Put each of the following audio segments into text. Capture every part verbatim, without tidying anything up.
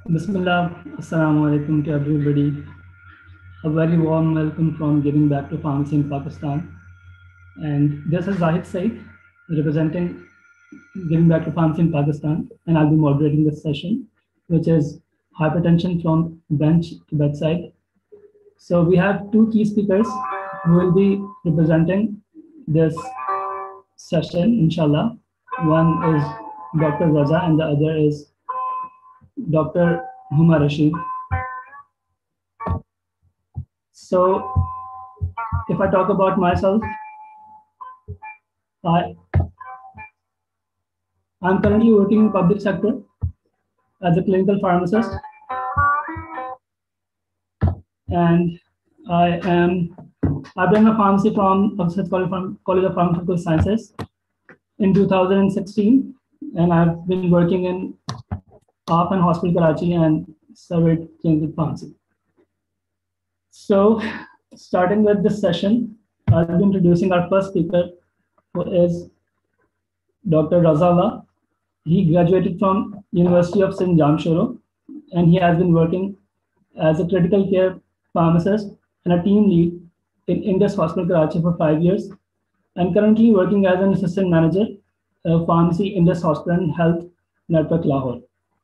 Bismillah, Assalamu alaikum to everybody. A very warm welcome from Giving Back to Pharmacy in Pakistan. And this is Zahid Said, representing Giving Back to Pharmacy in Pakistan, and I'll be moderating this session, which is hypertension from bench to bedside. So we have two key speakers who will be representing this session, inshallah. One is Doctor Raza and the other is Doctor Huma Rashid. So if I talk about myself, I, I'm currently working in public sector as a clinical pharmacist. And I am, I've done a pharmacy from Oxford College of Pharmaceutical Sciences in two thousand sixteen. And I've been working in Afan Hospital, Karachi and Surveyed Clinical Pharmacy. So starting with this session, I'll be introducing our first speaker, who is Doctor Razallah. He graduated from University of Saint Jamshoro, and he has been working as a critical care pharmacist and a team lead in Indus Hospital, Karachi for five years, and currently working as an assistant manager of pharmacy Indus Hospital Health Network, Lahore.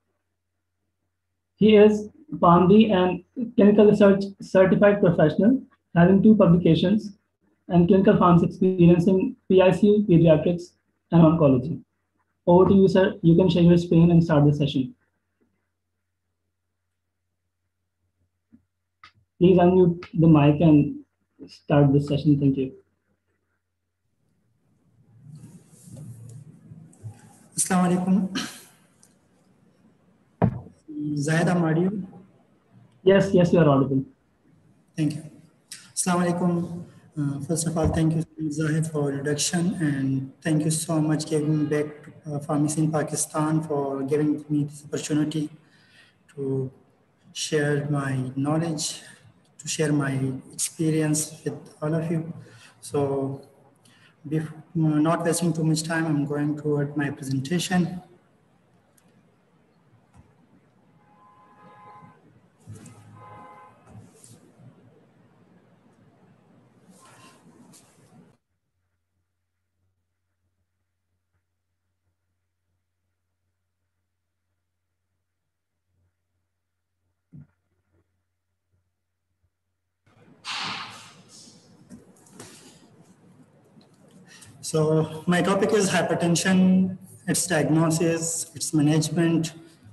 He is PharmD and clinical research certified professional, having two publications and clinical pharmacy experience in P I C U, pediatrics, and oncology. Over to you, sir. You can share your screen and start the session. Please unmute the mic and start the session. Thank you. Assalamu alaikum. Zahid, am audible? Yes, yes, you are audible. Thank you. Assalamu alaikum. Uh, first of all, thank you, Zahid, for introduction, and thank you so much giving back to uh, Pharmacy in Pakistan for giving me this opportunity to share my knowledge, to share my experience with all of you. So, before, not wasting too much time, I'm going toward my presentation. So my topic is hypertension, its diagnosis, its management.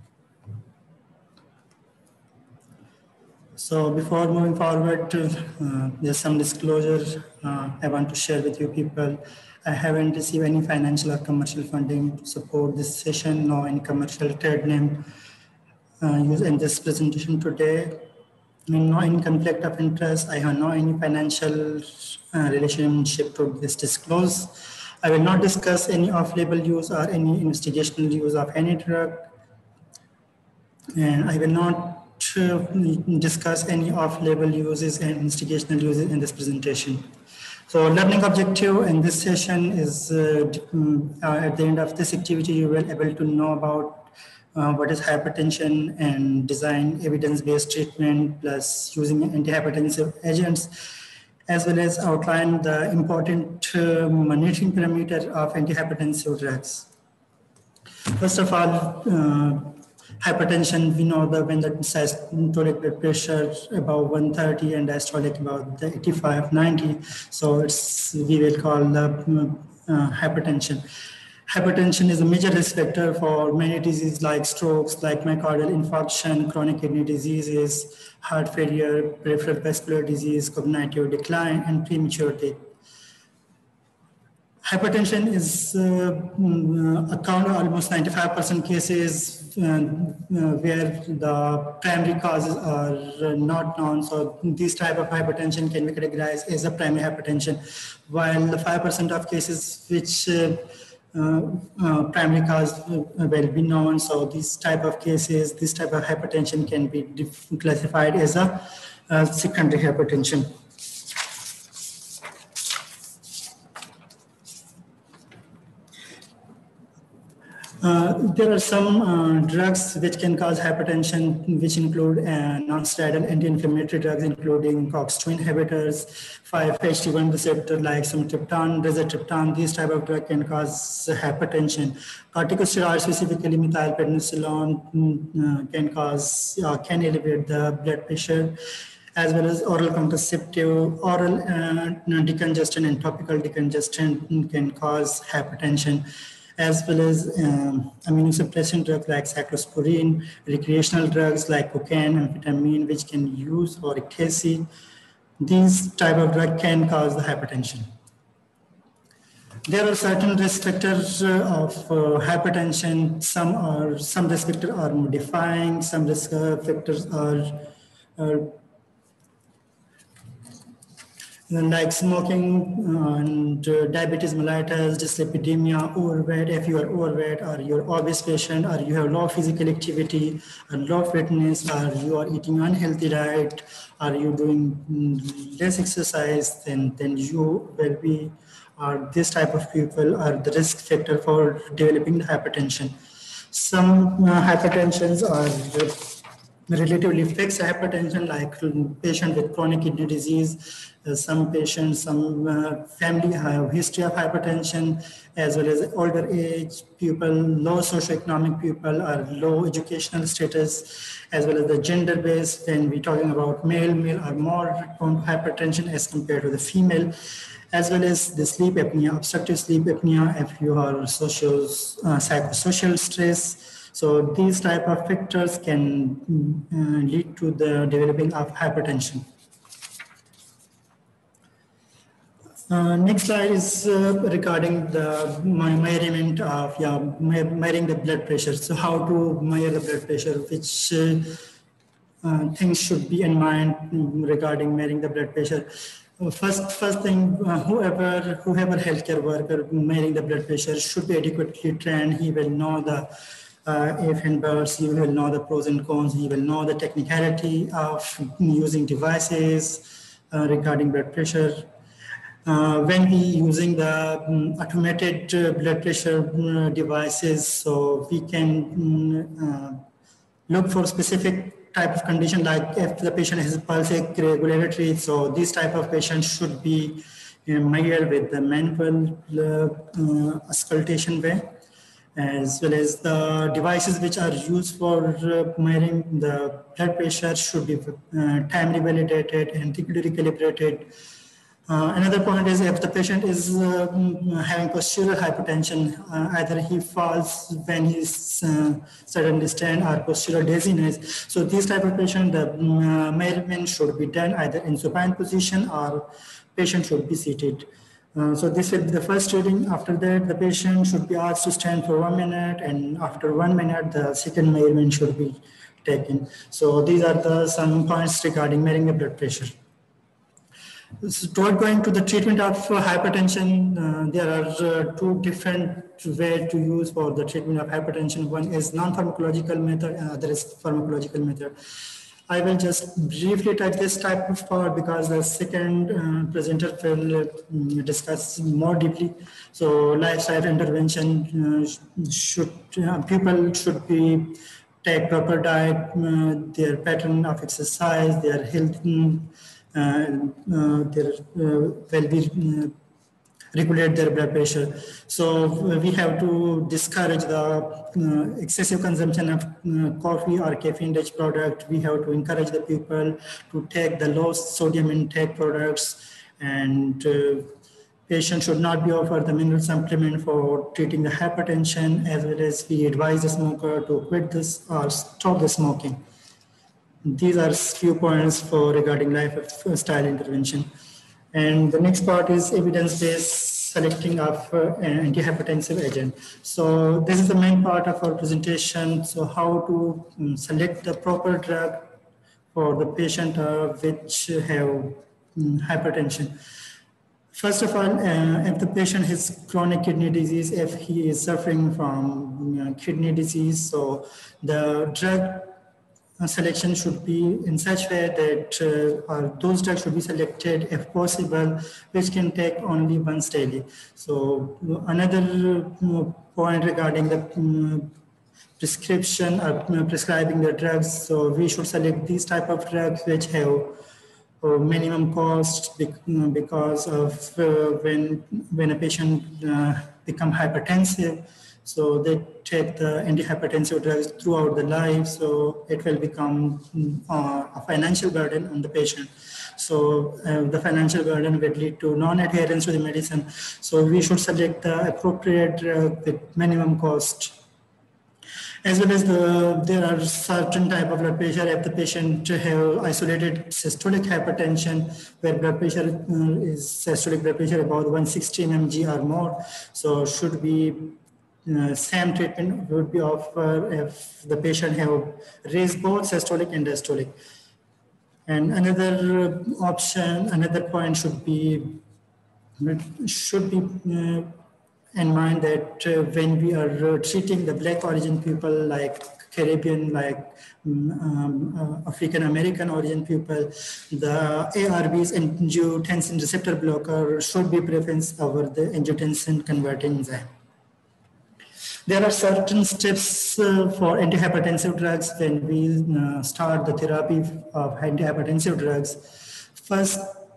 So before moving forward, uh, there's some disclosure uh, I want to share with you people. I haven't received any financial or commercial funding to support this session, nor any commercial trade name uh, used in this presentation today. No any conflict of interest. I have no any financial uh, relationship to this disclose. I will not discuss any off-label use or any investigational use of any drug. And I will not uh, discuss any off-label uses and investigational uses in this presentation. So learning objective in this session is uh, uh, at the end of this activity, you will be able to know about Uh, what is hypertension and design evidence-based treatment plus using antihypertensive agents, as well as outline the important uh, monitoring parameter of antihypertensive drugs. First of all, uh, hypertension, we know that when the systolic blood pressure above one thirty and diastolic about the eighty-five, ninety, so it's, we will call the uh, hypertension. Hypertension is a major risk factor for many diseases like strokes, like myocardial infarction, chronic kidney diseases, heart failure, peripheral vascular disease, cognitive decline, and premature death. Hypertension is uh, account of almost ninety-five percent cases uh, uh, where the primary causes are not known. So this type of hypertension can be categorized as a primary hypertension, while the five percent of cases which uh, Uh, uh, primary cause uh, will be known. So these type of cases, this type of hypertension can be classified as a uh, secondary hypertension. Uh, there are some uh, drugs which can cause hypertension, which include uh, non-steroidal anti-inflammatory drugs, including COX two inhibitors, five H T one receptor like some triptan, rizatriptan. These type of drug can cause hypertension. Corticosteroids, specifically methylprednisolone, uh, can cause uh, can elevate the blood pressure, as well as oral contraceptive, oral uh, decongestant and topical decongestant can cause hypertension, as well as um, immunosuppressant drugs like cyclosporine, recreational drugs like cocaine, amphetamine, which can use, or ecstasy. These type of drug can cause the hypertension. There are certain risk factors uh, of uh, hypertension. Some are some risk factors are modifying. Some risk uh, factors are uh, like smoking uh, and uh, diabetes mellitus, dyslipidemia, overweight. If you are overweight, or you're obese patient, or you have low physical activity, or low fitness, or you are eating unhealthy diet, or you doing less exercise, then then you will be, or this type of people are the risk factor for developing the hypertension. Some uh, hypertensions are relatively fixed hypertension, like patient with chronic kidney disease. Uh, some patients, some uh, family have history of hypertension, as well as older age people, low socioeconomic people, or low educational status, as well as the gender base. When we're talking about male, male are more prone to hypertension as compared to the female, as well as the sleep apnea, obstructive sleep apnea, if you are social, uh, psychosocial stress. So these type of factors can uh, lead to the developing of hypertension. Uh, next slide is uh, regarding the measurement of, yeah, measuring the blood pressure. So how to measure the blood pressure, which uh, uh, things should be in mind regarding measuring the blood pressure. First, first thing, uh, whoever, whoever healthcare worker measuring the blood pressure should be adequately trained. He will know the uh, if and buts, he will know the pros and cons. He will know the technicality of using devices uh, regarding blood pressure. Uh, when we using the um, automated uh, blood pressure uh, devices, so we can um, uh, look for specific type of condition, like if the patient has pulse regulatory, so this type of patient should be uh, measured with the manual uh, uh, auscultation way, as well as the devices which are used for uh, measuring the blood pressure should be uh, timely validated and regularly calibrated. Uh, another point is if the patient is uh, having postural hypertension, uh, either he falls when he's uh, suddenly stand, or postural dizziness. So these type of patient, the uh, measurement should be done either in supine position or patient should be seated. Uh, so this will be the first reading. After that, the patient should be asked to stand for one minute, and after one minute, the second measurement should be taken. So these are the some points regarding measuring the blood pressure. So toward going to the treatment of uh, hypertension, uh, there are uh, two different ways to use for the treatment of hypertension. One is non-pharmacological method, and other is pharmacological method. I will just briefly touch this type of part because the second uh, presenter will uh, discuss more deeply. So lifestyle intervention uh, should, uh, people should be take proper diet, uh, their pattern of exercise, their health, and uh, their uh, well-being, uh, regulate their blood pressure. So uh, we have to discourage the uh, excessive consumption of uh, coffee or caffeine-rich product. We have to encourage the people to take the low sodium intake products, and uh, patients should not be offered the mineral supplement for treating the hypertension, as well as we advise the smoker to quit this or stop the smoking. These are few points for regarding lifestyle intervention. And the next part is evidence-based selecting of uh, an antihypertensive agent. So this is the main part of our presentation. So how to um, select the proper drug for the patient uh, which have um, hypertension. First of all, uh, if the patient has chronic kidney disease, if he is suffering from you know, kidney disease, so the drug selection should be in such way that uh, or those drugs should be selected if possible, which can take only once daily. So another uh, point regarding the um, prescription or uh, prescribing the drugs. So we should select these type of drugs which have uh, minimum cost because of uh, when when a patient uh, become hypertensive. So they take the antihypertensive drugs throughout the life. So it will become uh, a financial burden on the patient. So uh, the financial burden will lead to non-adherence to the medicine. So we should select the appropriate drug with minimum cost. As well as the, there are certain type of blood pressure if the patient have isolated systolic hypertension, where blood pressure uh, is systolic blood pressure about one hundred sixteen millimeters or more. So should be uh, same treatment would be offered if the patient have raised both systolic and diastolic. And another option, another point should be should be uh, in mind that uh, when we are uh, treating the black origin people like Caribbean, like um, uh, African American origin people, the A R Bs, angiotensin receptor blocker, should be preference over the angiotensin converting enzyme. There are certain steps uh, for antihypertensive drugs when we uh, start the therapy of antihypertensive drugs. First,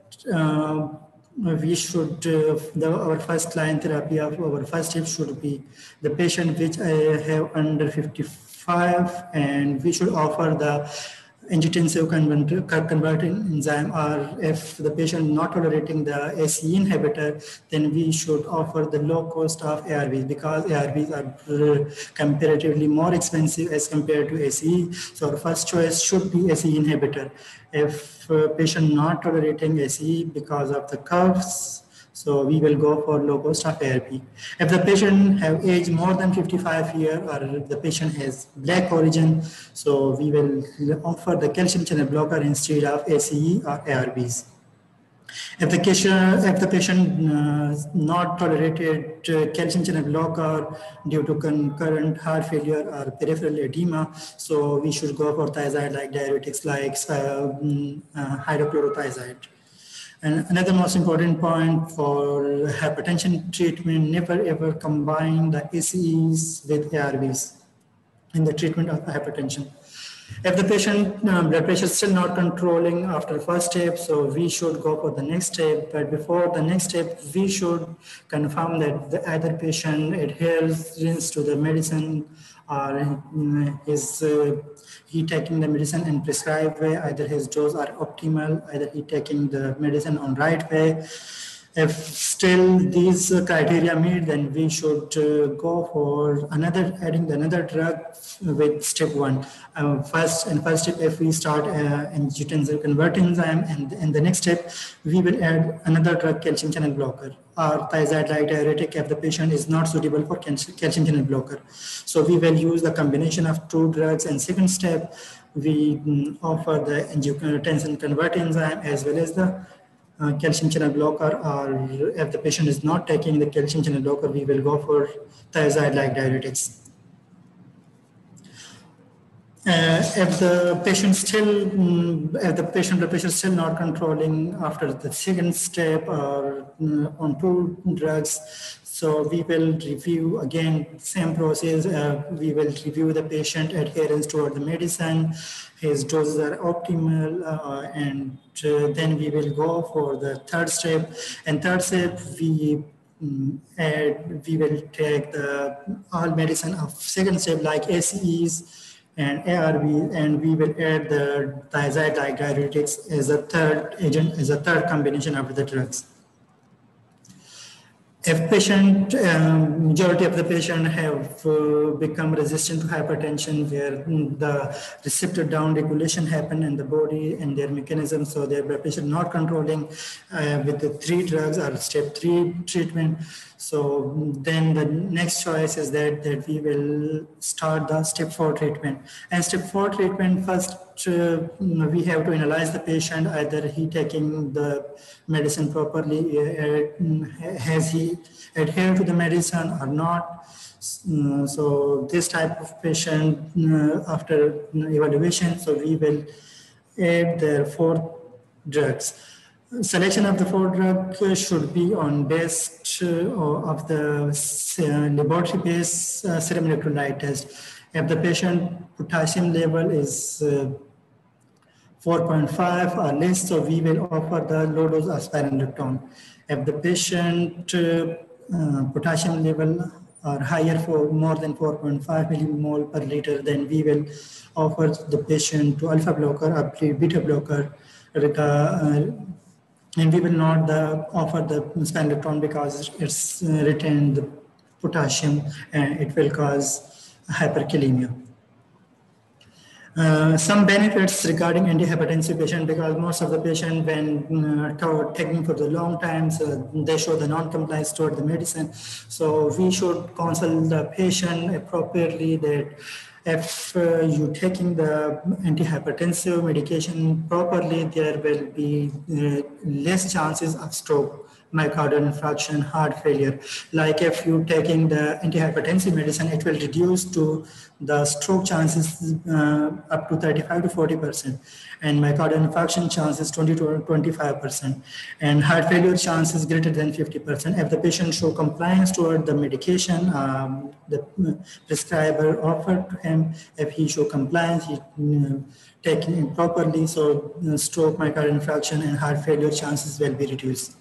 uh, we should, uh, the, our first line therapy of our first step should be the patient which I have under fifty-five, and we should offer the angiotensin converting enzyme, or if the patient not tolerating the A C E inhibitor, then we should offer the low cost of A R Bs, because A R Bs are comparatively more expensive as compared to A C E. So our first choice should be A C E inhibitor. If uh, patient not tolerating A C E because of the curves, so we will go for low cost of A R B. If the patient have age more than fifty-five years, or the patient has black origin, so we will offer the calcium channel blocker instead of A C E or A R Bs. If the patient, if the patient uh, not tolerated uh, calcium channel blocker due to concurrent heart failure or peripheral edema, so we should go for thiazide-like diuretics like uh, uh, hydrochlorothiazide. And another most important point for hypertension treatment, never ever combine the A C Es with A R Bs in the treatment of hypertension. If the patient um, blood pressure is still not controlling after first step, so we should go for the next step. But before the next step, we should confirm that the either patient adheres to the medicine, or is uh, he taking the medicine in prescribed way, either his dose are optimal, either he taking the medicine on right way. If still these criteria meet, then we should uh, go for another, adding another drug with step one. Uh, first, and first step, if we start uh, angiotensin converting enzyme, and in the next step, we will add another drug, calcium channel blocker, or thiazide-like diuretic if the patient is not suitable for calcium channel blocker. So we will use the combination of two drugs. And second step, we um, offer the angiotensin converting enzyme as well as the Uh, calcium channel blocker, or if the patient is not taking the calcium channel blocker, we will go for thiazide-like diuretics. Uh, if the patient still, um, if the patient blood pressure is still not controlling after the second step or uh, on two drugs, so we will review again same process. Uh, we will review the patient adherence toward the medicine, his doses are optimal, uh, and uh, then we will go for the third step. And third step, we um, add, we will take the all medicine of second step like A C Es and A R B, and we will add the thiazide-like diuretics as a third agent, as a third combination of the drugs. If patient, um, majority of the patient have uh, become resistant to hypertension, where the receptor down regulation happen in the body and their mechanism, so their blood pressure not controlling uh, with the three drugs or step three treatment. So then the next choice is that, that we will start the step four treatment. And step four treatment, first uh, we have to analyze the patient, either he taking the medicine properly, uh, has he adhered to the medicine or not. Uh, so this type of patient, uh, after evaluation, so we will add their four drugs. Selection of the four drug should be on based uh, of the uh, laboratory-based uh, serum electrolyte test. If the patient potassium level is uh, four point five or less, so we will offer the low dose of spironolactone. If the patient uh, uh, potassium level are higher for more than four point five millimole per liter, then we will offer the patient to alpha blocker or beta blocker, uh, and we will not the, offer the spironolactone because it's uh, retained the potassium and it will cause hyperkalemia. Uh, some benefits regarding antihypertensive patient, because most of the patient when uh, taking for the long times, uh, they show the non-compliance toward the medicine. So we should counsel the patient appropriately that if uh, you're taking the antihypertensive medication properly, there will be uh, less chances of stroke, myocardial infarction, heart failure. Like if you're taking the antihypertensive medicine, it will reduce to the stroke chances uh, up to thirty-five to forty percent, and myocardial infarction chances twenty to twenty-five percent, and heart failure chances greater than fifty percent. If the patient show compliance toward the medication, um, the prescriber offered to him, if he show compliance, he uh, taking it properly, so uh, stroke, myocardial infarction, and heart failure chances will be reduced.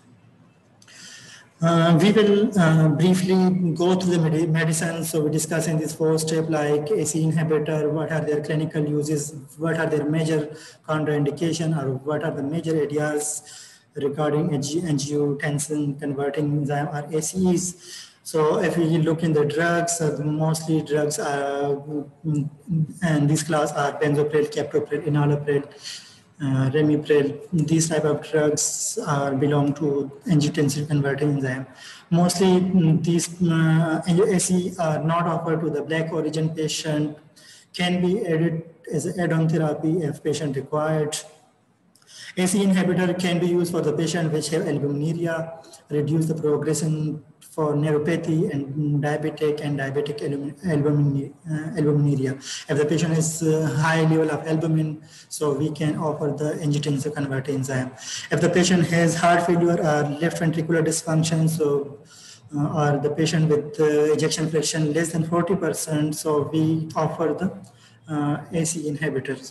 Uh, we will uh, briefly go through the med medicine. So we discuss in this four step like A C E inhibitor, what are their clinical uses, what are their major contraindication, or what are the major areas regarding angiotensin converting enzyme or A C Es. So if we look in the drugs, uh, mostly drugs are, and this class are benzopril, captopril, enalapril, Uh, Remipril. These type of drugs uh, belong to angiotensin converting enzyme. Mostly mm, these uh, A C E are not offered to the black origin patient, can be added as an add-on therapy if patient required. A C E inhibitor can be used for the patient which have albuminuria, reduce the progression for neuropathy and diabetic and diabetic albuminuria. If the patient is uh, high level of albumin, so we can offer the angiotensin converting enzyme. If the patient has heart failure or left ventricular dysfunction, so uh, or the patient with uh, ejection fraction less than forty percent, so we offer the uh, A C E inhibitors.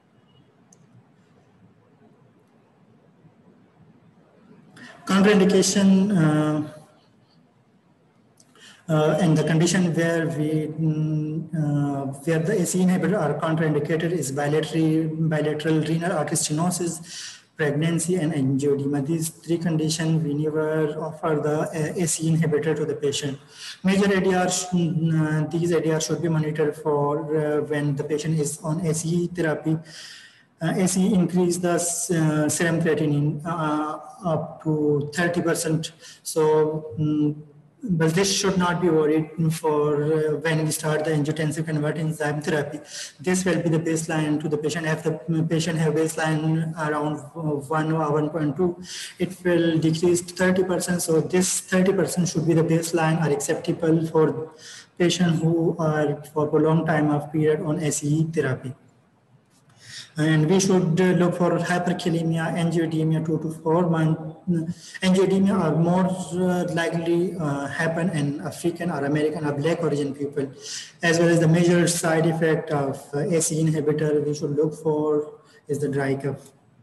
Contraindication uh, uh, and the condition where we uh, where the A C E inhibitor are contraindicated is bilateral bilateral renal artery stenosis, pregnancy, and angioedema. These three conditions we never offer the uh, A C E inhibitor to the patient. Major A D R, uh, these A D R should be monitored for uh, when the patient is on A C E therapy. Uh, A C E increase the uh, serum creatinine uh, up to thirty percent. So, um, but this should not be worried for uh, when we start the angiotensin converting enzyme therapy. This will be the baseline to the patient. If the patient have baseline around one or one point two, it will decrease to thirty percent. So this thirty percent should be the baseline or acceptable for patients who are for prolonged time of period on A C E therapy. And we should uh, look for hyperkalemia, angioedema, two to four months. Angioedema are more uh, likely uh, happen in African or American or black origin people, as well as the major side effect of uh, A C E inhibitor we should look for is the dry cough.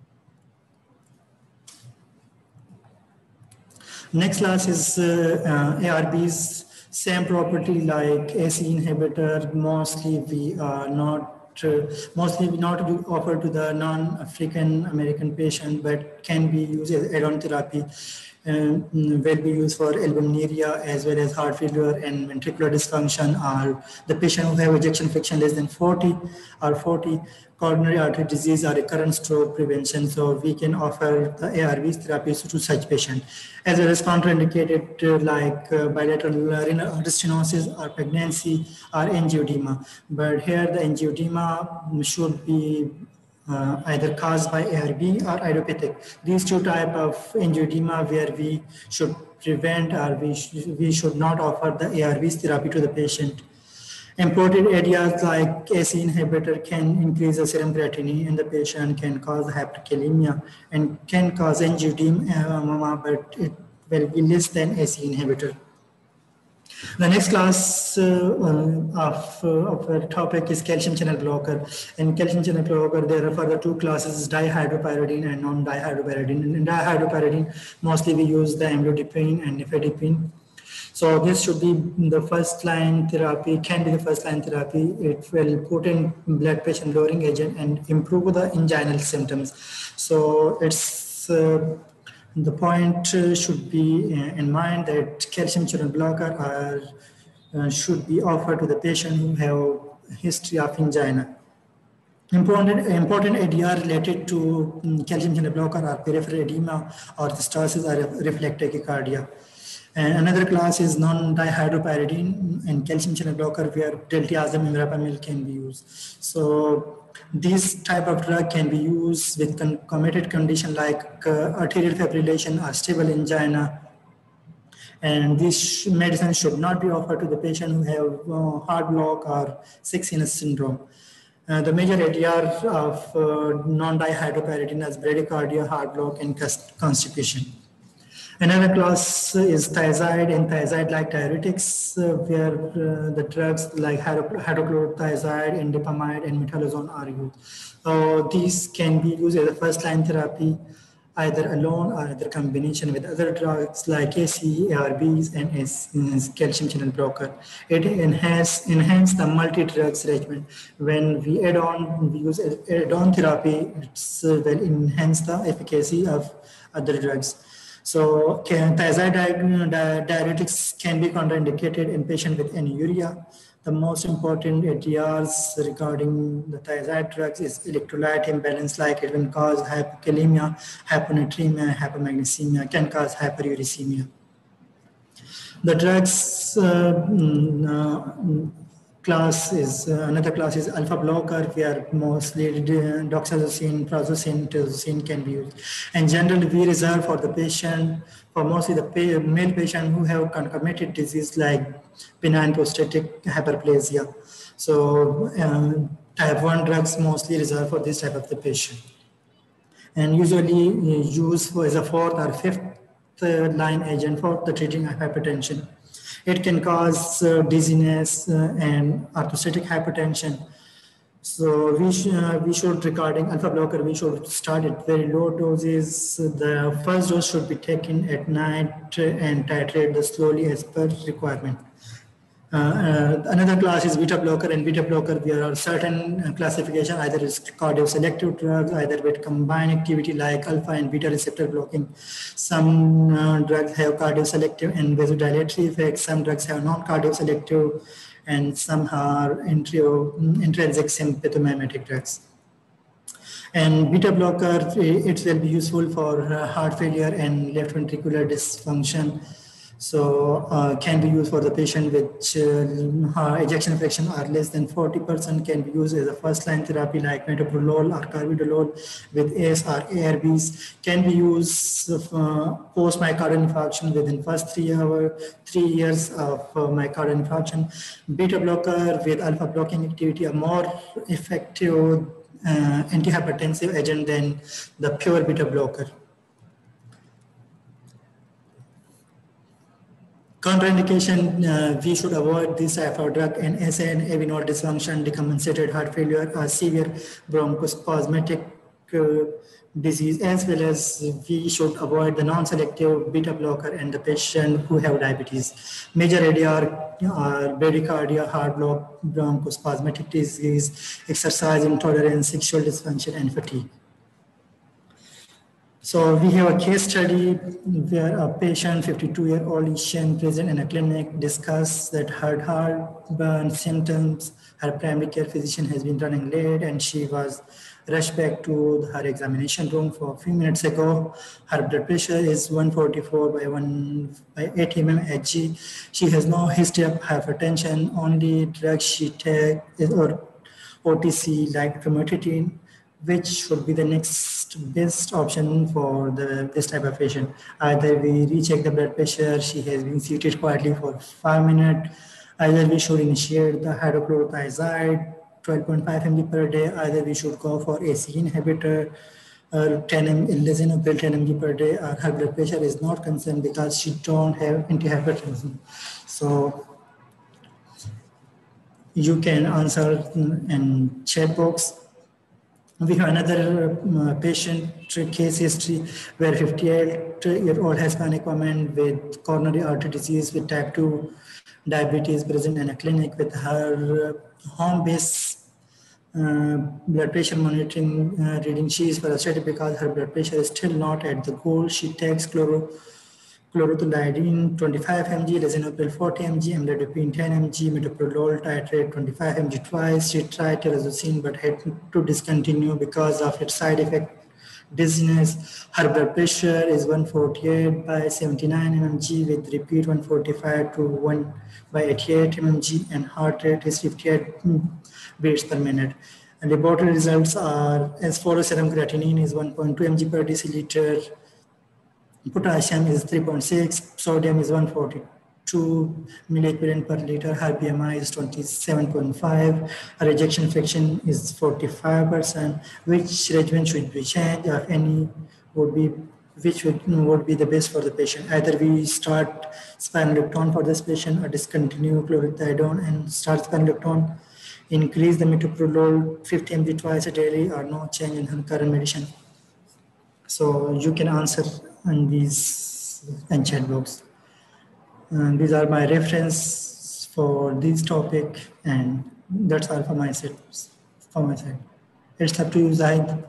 Next class is uh, uh, A R Bs, same property like A C E inhibitor. Mostly we are not Uh, mostly not offered to the non-African American patient, but can be used as add-on therapy. Um, will be used for albuminuria as well as heart failure and ventricular dysfunction, or the patient who have ejection fraction less than forty or forty, coronary artery disease or recurrent stroke prevention. So we can offer the A R Bs therapies to such patient, as well as contraindicated uh, like uh, bilateral renal artery stenosis or pregnancy or angioedema. But here the angioedema should be uh, either caused by A R B or idiopathic. These two type of angioedema where we should prevent or we, sh we should not offer the A R Bs therapy to the patient. Imported areas like A C E inhibitor can increase the serum creatinine in the patient, can cause hyperkalemia, and can cause angioedema, but it will be less than A C E inhibitor. The next class uh, of, uh, of our topic is calcium channel blocker. In calcium channel blocker, there are further two classes, dihydropyridine and non-dihydropyridine. In dihydropyridine, mostly we use the amlodipine and nifedipine. So this should be the first line therapy, can be the first line therapy. It will put in blood pressure lowering agent and improve the inguinal symptoms. So it's uh, the point uh, should be in mind that calcium channel blocker are, uh, should be offered to the patient who have history of angina. Important, important A D R related to um, calcium channel blocker are peripheral edema, orthostasis, or reflex tachycardia. And another class is non-dihydropyridine and calcium channel blocker, where diltiazem and verapamil can be used. So this type of drug can be used with concomitant condition like uh, arterial fibrillation or stable angina. And this medicine should not be offered to the patient who have uh, heart block or sick sinus syndrome. Uh, the major A D R of uh, non-dihydropyridine is bradycardia, heart block, and constipation. Another class is thiazide and thiazide-like diuretics, uh, where uh, the drugs like hydrochlorothiazide, indapamide, and metolazone are used. So these can be used as a first-line therapy, either alone or either combination with other drugs like A C E, A R Bs, and as calcium channel blocker. It enhance enhance the multi-drugs regimen. When we add on, we use add-on therapy, it's uh, will enhance the efficacy of other drugs. So thiazide diuretics can be contraindicated in patients with anuria. The most important A D Rs regarding the thiazide drugs is electrolyte imbalance, like it can cause hypokalemia, hyponatremia, hypomagnesemia, can cause hyperuricemia. The drugs uh, uh, class is uh, another class is alpha blocker, where mostly doxazocine, prazosin, tazocine can be used. And generally, we reserve for the patient, for mostly the male patient who have concomitant disease like benign prostatic hyperplasia. So um, type one drugs mostly reserved for this type of the patient, and usually used for as a fourth or fifth line agent for the treating hypertension. It can cause uh, dizziness uh, and orthostatic hypertension. So we, sh uh, we should, regarding alpha blocker, we should start at very low doses. The first dose should be taken at night and titrate the slowly as per requirement. Uh, uh, another class is beta blocker, and beta blocker, there are certain uh, classification, either is cardioselective drugs, either with combined activity like alpha and beta receptor blocking. Some uh, drugs have cardioselective and vasodilatory effects, some drugs have non-cardioselective, and some are intrinsic sympathomimetic drugs. And beta blocker, it will be useful for uh, heart failure and left ventricular dysfunction. So uh, can be used for the patient with uh, ejection fraction are less than forty percent, can be used as a first line therapy like metoprolol or carvedilol with A S or A R Bs, can be used uh, post myocardial infarction within first three hours, three years of uh, myocardial infarction. Beta blocker with alpha blocking activity are more effective uh, antihypertensive agent than the pure beta blocker. Contraindication, uh, we should avoid this type of drug in S A and A V node dysfunction, decompensated heart failure, or severe bronchospasmodic uh, disease, as well as we should avoid the non-selective beta blocker and the patient who have diabetes. Major A D R are bradycardia, heart block, bronchospasmodic disease, exercise intolerance, sexual dysfunction, and fatigue. So we have a case study where a patient, fifty-two-year-old Asian, present in a clinic, discussed that her heartburn symptoms, her primary care physician has been running late, and she was rushed back to her examination room for a few minutes ago. Her blood pressure is one forty-four by one by eighty millimeters Hg. She has no history of hypertension. Only drug she takes is or O T C like famotidine, which should be the next best option for the this type of patient. Either we recheck the blood pressure, she has been seated quietly for five minutes, Either we should initiate the hydrochlorothiazide twelve point five milligrams per day, either we should go for A C E inhibitor, or ten milligrams lisinopril ten milligrams per day, or her blood pressure is not concerned because she don't have antihypertension. So you can answer in chat box. We have another uh, patient case history where fifty-eight-year-old Hispanic woman with coronary artery disease with type two diabetes present in a clinic with her uh, home-based uh, blood pressure monitoring uh, reading. She is frustrated because her blood pressure is still not at the goal. She takes chloro chlorothalidine twenty-five milligrams, lisinopril forty milligrams, amlodipine ten milligrams, metoprolol titrate twenty-five milligrams twice. She tried terazosin but had to discontinue because of its side effect, dizziness. Her blood pressure is one forty-eight by seventy-nine mmHg with repeat one forty-five to one by eighty-eight mmHg, and heart rate is fifty-eight beats per minute. And laboratory results are as follows: serum creatinine is one point two milligrams per deciliter, potassium is three point six, sodium is one forty-two milliequivalent per liter, her B M I is twenty-seven point five, her ejection fraction is forty-five percent. Which regimen should be changed, if any, would be which would, would be the best for the patient? Either we start spironolactone for this patient or discontinue chlorothiazide and start spironolactone, increase the metoprolol fifty milligrams twice a daily, or no change in her current medicine. So you can answer in these in chat box. And these are my reference for this topic, and that's all for my side. For my side, it's up to you, Zahid.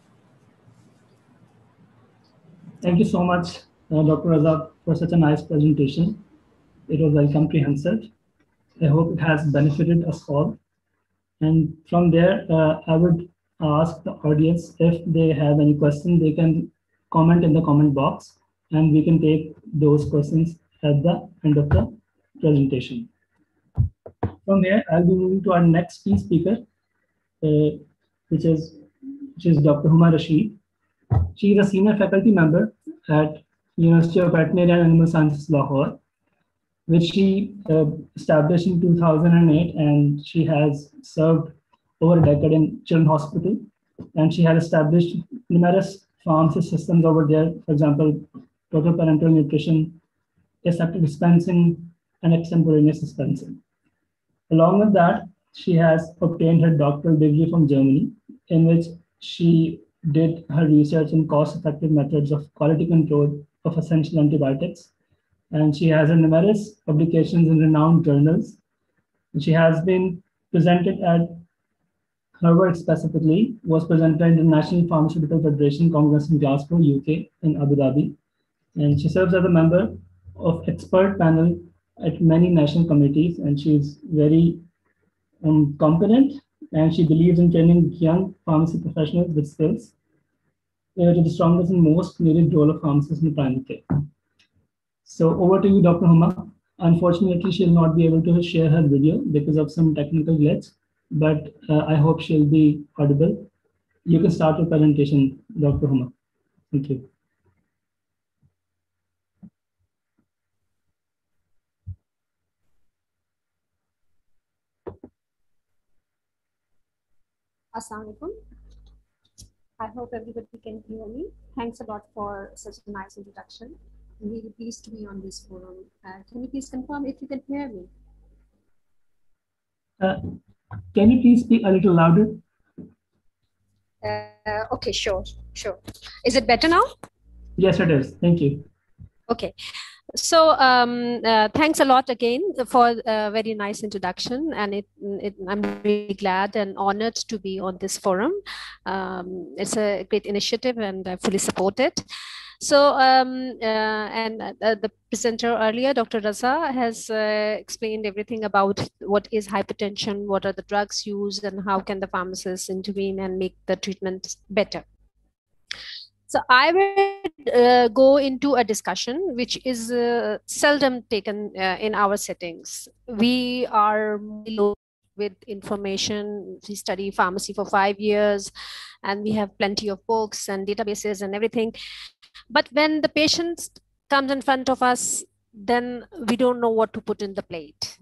Thank you so much, uh, Doctor Raza, for such a nice presentation. It was very comprehensive. I hope it has benefited us all. And from there, uh, I would ask the audience if they have any questions, they can comment in the comment box, and we can take those questions at the end of the presentation. From here, I'll be moving to our next key speaker, uh, which is which is Doctor Huma Rashid. She is a senior faculty member at University of Veterinary and Animal Sciences, Lahore, which she uh, established in two thousand eight, and she has served over a decade in Children's Hospital, and she has established numerous pharmacy systems over there, for example, total parenteral nutrition, aseptic dispensing, and extemporaneous dispensing. Along with that, she has obtained her doctoral degree from Germany, in which she did her research in cost-effective methods of quality control of essential antibiotics. And she has numerous publications in renowned journals. She has been presented at her work specifically was presented in the National Pharmaceutical Federation Congress in Glasgow, U K, in Abu Dhabi. And she serves as a member of expert panel at many national committees, and she is very um, competent, and she believes in training young pharmacy professionals with skills uh, to the strongest and most needed role of pharmacists in primary care. So over to you, Doctor Huma. Unfortunately, she'll not be able to share her video because of some technical glitch, but uh, I hope she'll be audible. You can start your presentation, Doctor Huma. Thank you. Assalamu alaikum. I hope everybody can hear me. Thanks a lot for such a nice introduction. I'm really pleased to be on this forum. Uh, can you please confirm if you can hear me? Uh, can you please speak a little louder? Uh, okay, sure, sure. Is it better now? Yes, it is. Thank you. Okay. So um, uh, thanks a lot again for a very nice introduction, and it, it, I'm really glad and honored to be on this forum. Um, it's a great initiative and I fully support it. So, um, uh, and uh, the presenter earlier, Doctor Raza, has uh, explained everything about what is hypertension, what are the drugs used, and how can the pharmacists intervene and make the treatment better. So I will uh, go into a discussion which is uh, seldom taken uh, in our settings. We are with information. We study pharmacy for five years and we have plenty of books and databases and everything. But when the patient comes in front of us, then we don't know what to put in the plate.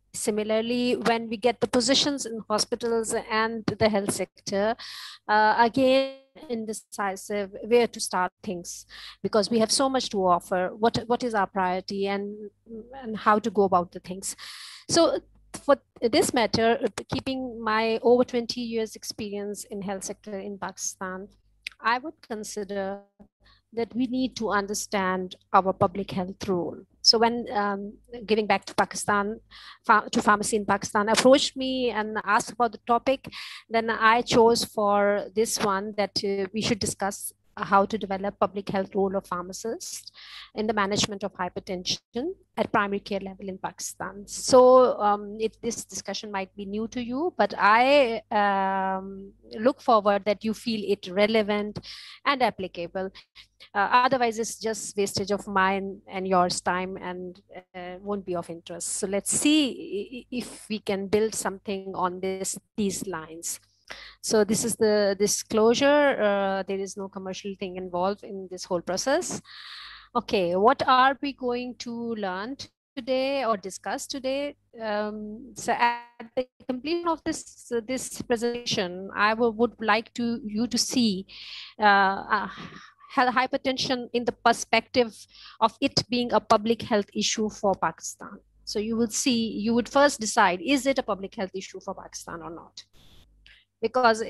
Similarly, when we get the positions in hospitals and the health sector, uh, again, indecisive where to start things, because we have so much to offer. What what is our priority, and and how to go about the things. So for this matter, keeping my over twenty years experience in health sector in Pakistan, I would consider that we need to understand our public health role. So when um, giving back to Pakistan, to pharmacy in Pakistan approached me and asked about the topic, then I chose for this one that uh, we should discuss how to develop public health role of pharmacists in the management of hypertension at primary care level in Pakistan. So um, it, this discussion might be new to you, but I um, look forward that you feel it relevant and applicable. Uh, otherwise, it's just wastage of mine and yours time and uh, won't be of interest. So let's see if we can build something on this these lines. So this is the disclosure. Uh, there is no commercial thing involved in this whole process. Okay, what are we going to learn today or discuss today? Um, so at the completion of this uh, this presentation, I would, would like to you to see uh, uh, hypertension in the perspective of it being a public health issue for Pakistan. So you will see, you would first decide, is it a public health issue for Pakistan or not? Because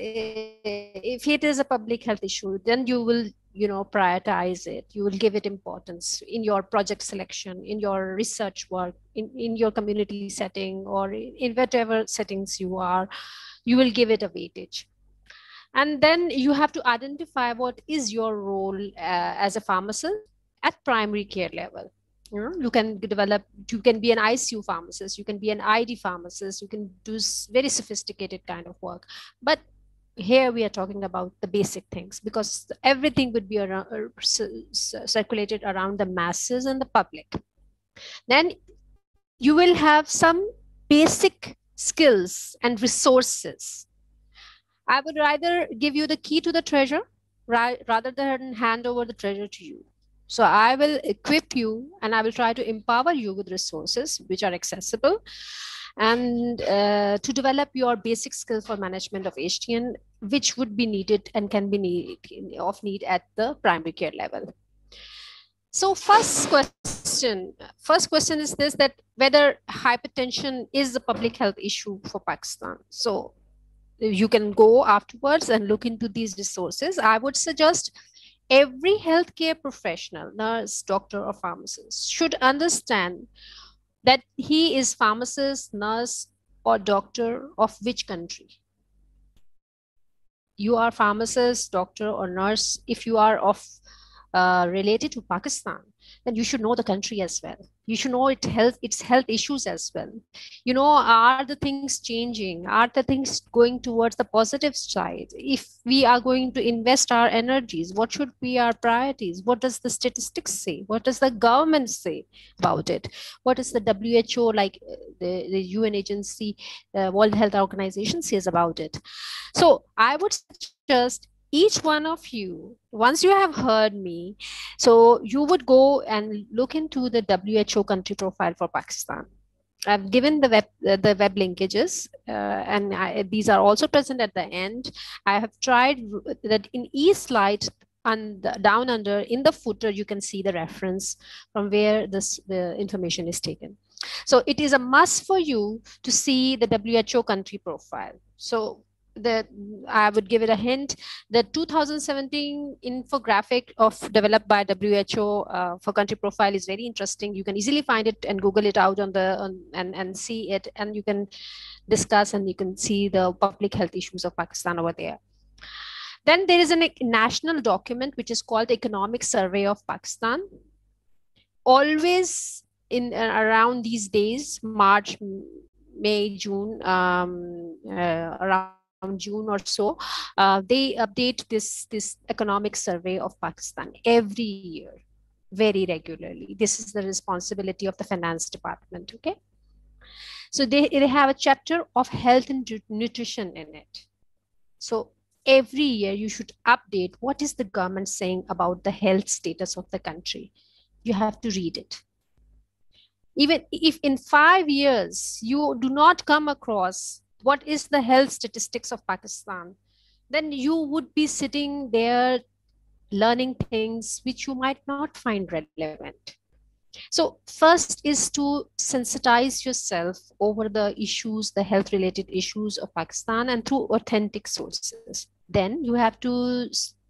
if it is a public health issue, then you will, you know, prioritize it. You will give it importance in your project selection, in your research work, in, in your community setting, or in whatever settings you are, you will give it a weightage. And then you have to identify what is your role uh, as a pharmacist at primary care level. You know, you can develop, you can be an I C U pharmacist, you can be an I D pharmacist, you can do very sophisticated kind of work. But here we are talking about the basic things, because everything would be around, uh, circulated around the masses and the public. Then you will have some basic skills and resources. I would rather give you the key to the treasure right, rather than hand over the treasure to you. So I will equip you and I will try to empower you with resources which are accessible, and uh, to develop your basic skills for management of H T N, which would be needed and can be need, of need at the primary care level. So first question, first question is this, that whether hypertension is a public health issue for Pakistan. So you can go afterwards and look into these resources. I would suggest every healthcare professional, nurse, doctor, or pharmacist should understand that he is pharmacist, nurse, or doctor of which country. You are pharmacist, doctor, or nurse. If you are of uh, related to Pakistan, then you should know the country as well. You should know it health, its health issues as well. You know, are the things changing? Are the things going towards the positive side? If we are going to invest our energies, what should be our priorities? What does the statistics say? What does the government say about it? What is the W H O, like the, the U N agency, uh, World Health Organization says about it? So I would suggest each one of you, once you have heard me, so you would go and look into the W H O country profile for Pakistan. I've given the web uh, the web linkages, uh, and I, these are also present at the end. I have tried that in each slide and down under in the footer, you can see the reference from where this the information is taken. So it is a must for you to see the W H O country profile. So the I would give it a hint. The two thousand seventeen infographic of developed by W H O uh, for country profile is very interesting. You can easily find it and Google it out on the on, and and see it, and you can discuss and you can see the public health issues of Pakistan over there. Then there is a national document which is called Economic Survey of Pakistan. Always in uh, around these days, March, May, June, um, uh, around June or so, uh, they update this, this economic survey of Pakistan every year, very regularly. This is the responsibility of the finance department, okay? So they, they have a chapter of health and nutrition in it. So every year you should update what is the government saying about the health status of the country. You have to read it. Even if in five years you do not come across what is the health statistics of Pakistan, then you would be sitting there learning things which you might not find relevant. So first is to sensitize yourself over the issues, the health related issues of Pakistan, and through authentic sources. Then you have to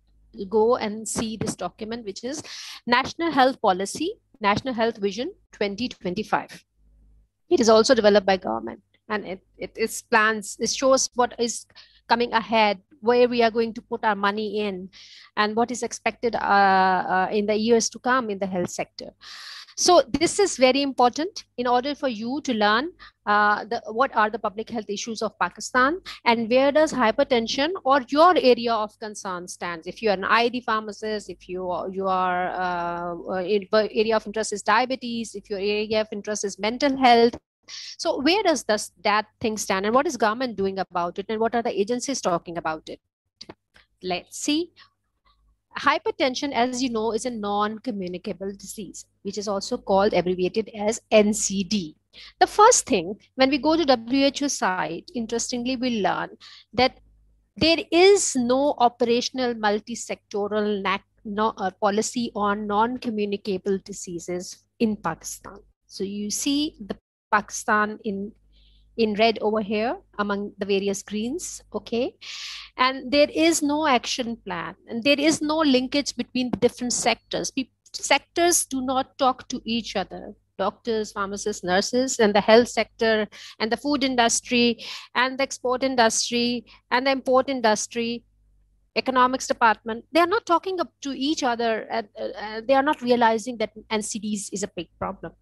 go and see this document, which is National Health Policy, National Health Vision twenty twenty-five. It is also developed by government, and it, it is plans, it shows what is coming ahead, where we are going to put our money in, and what is expected uh, uh, in the years to come in the health sector. So this is very important in order for you to learn uh, the, what are the public health issues of Pakistan, and where does hypertension or your area of concern stands. If you are an I D pharmacist, if you are, you are uh, area of interest is diabetes, if your area of interest is mental health. So where does this, that thing stand, and what is government doing about it, and what are the agencies talking about it? Let's see. Hypertension, as you know, is a non-communicable disease, which is also called, abbreviated as N C D. The first thing, when we go to W H O site, interestingly, we learn that there is no operational multi-sectoral no, uh, policy on non-communicable diseases in Pakistan. So you see the Pakistan in in red over here among the various greens, okay? And there is no action plan, and there is no linkage between the different sectors. People, sectors do not talk to each other. Doctors, pharmacists, nurses, and the health sector, and the food industry, and the export industry, and the import industry, economics department, they are not talking up to each other, and uh, they are not realizing that N C Ds is a big problem.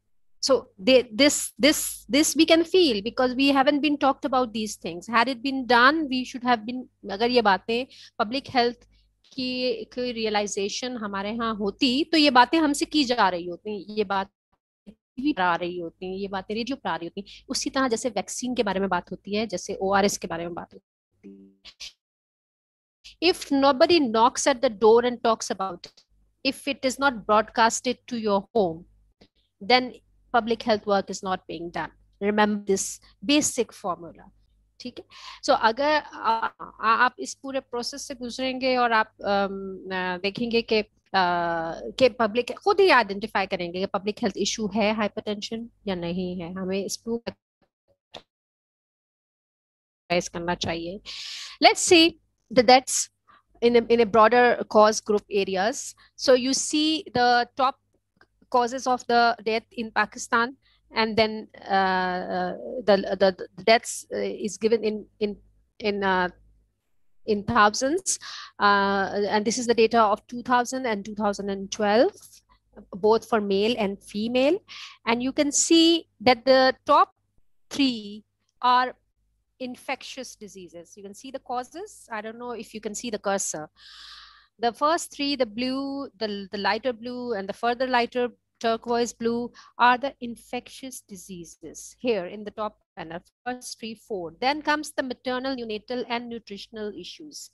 So they, this, this, this we can feel because we haven't been talked about these things. Had it been done, we should have been, agar ye baatein public health की कोई realization हमारे यहाँ होती, तो ये बातें हमसे की जा रही होती, ये बात भी आ रही होती, ये बातें रेडियो पर आ रही होती, उसी तरह जैसे वैक्सीन के बारे में बात होती है, जैसे O R S के बारे में बात होती है. If nobody knocks at the door and talks about it, if it is not broadcasted to your home, then public health work is not being done. Remember this basic formula. ठीक है. So अगर आ, आप इस पूरे process से गुजरेंगे और आप देखेंगे कि कि पब्लिक खुद ही आइडेंटिफाई करेंगे कि पब्लिक हेल्थ इशू है हाइपरटेंशन या नहीं है, हमें इस पर करना चाहिए. Let's see the deaths in a, in a broader cause group areas. So you see the top causes of the death in Pakistan, and then uh, the, the the deaths uh, is given in in in uh, in thousands, uh, and this is the data of two thousand and two thousand twelve, both for male and female, and you can see that the top three are infectious diseases. You can see the causes. I don't know if you can see the cursor. The first three, the blue, the, the lighter blue, and the further lighter turquoise blue are the infectious diseases here in the top panel, first three, four. Then comes the maternal, neonatal, and nutritional issues.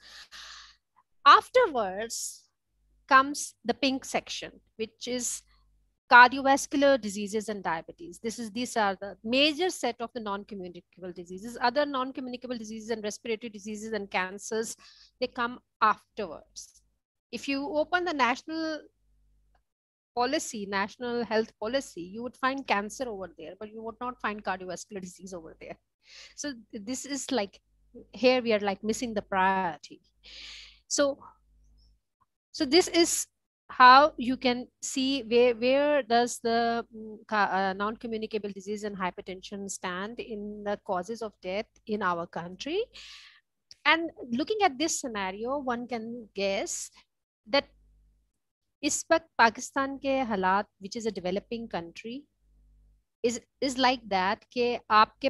Afterwards comes the pink section, which is cardiovascular diseases and diabetes. This is, these are the major set of the non-communicable diseases. Other non-communicable diseases and respiratory diseases and cancers, they come afterwards. If you open the national policy, national health policy, you would find cancer over there, but you would not find cardiovascular disease over there. So this is like, here we are like missing the priority. So, so this is how you can see where, where does the uh, non-communicable disease and hypertension stand in the causes of death in our country. And looking at this scenario, one can guess that इस वक्त पाकिस्तान के हालात, which is a developing country, is is like that कि आपके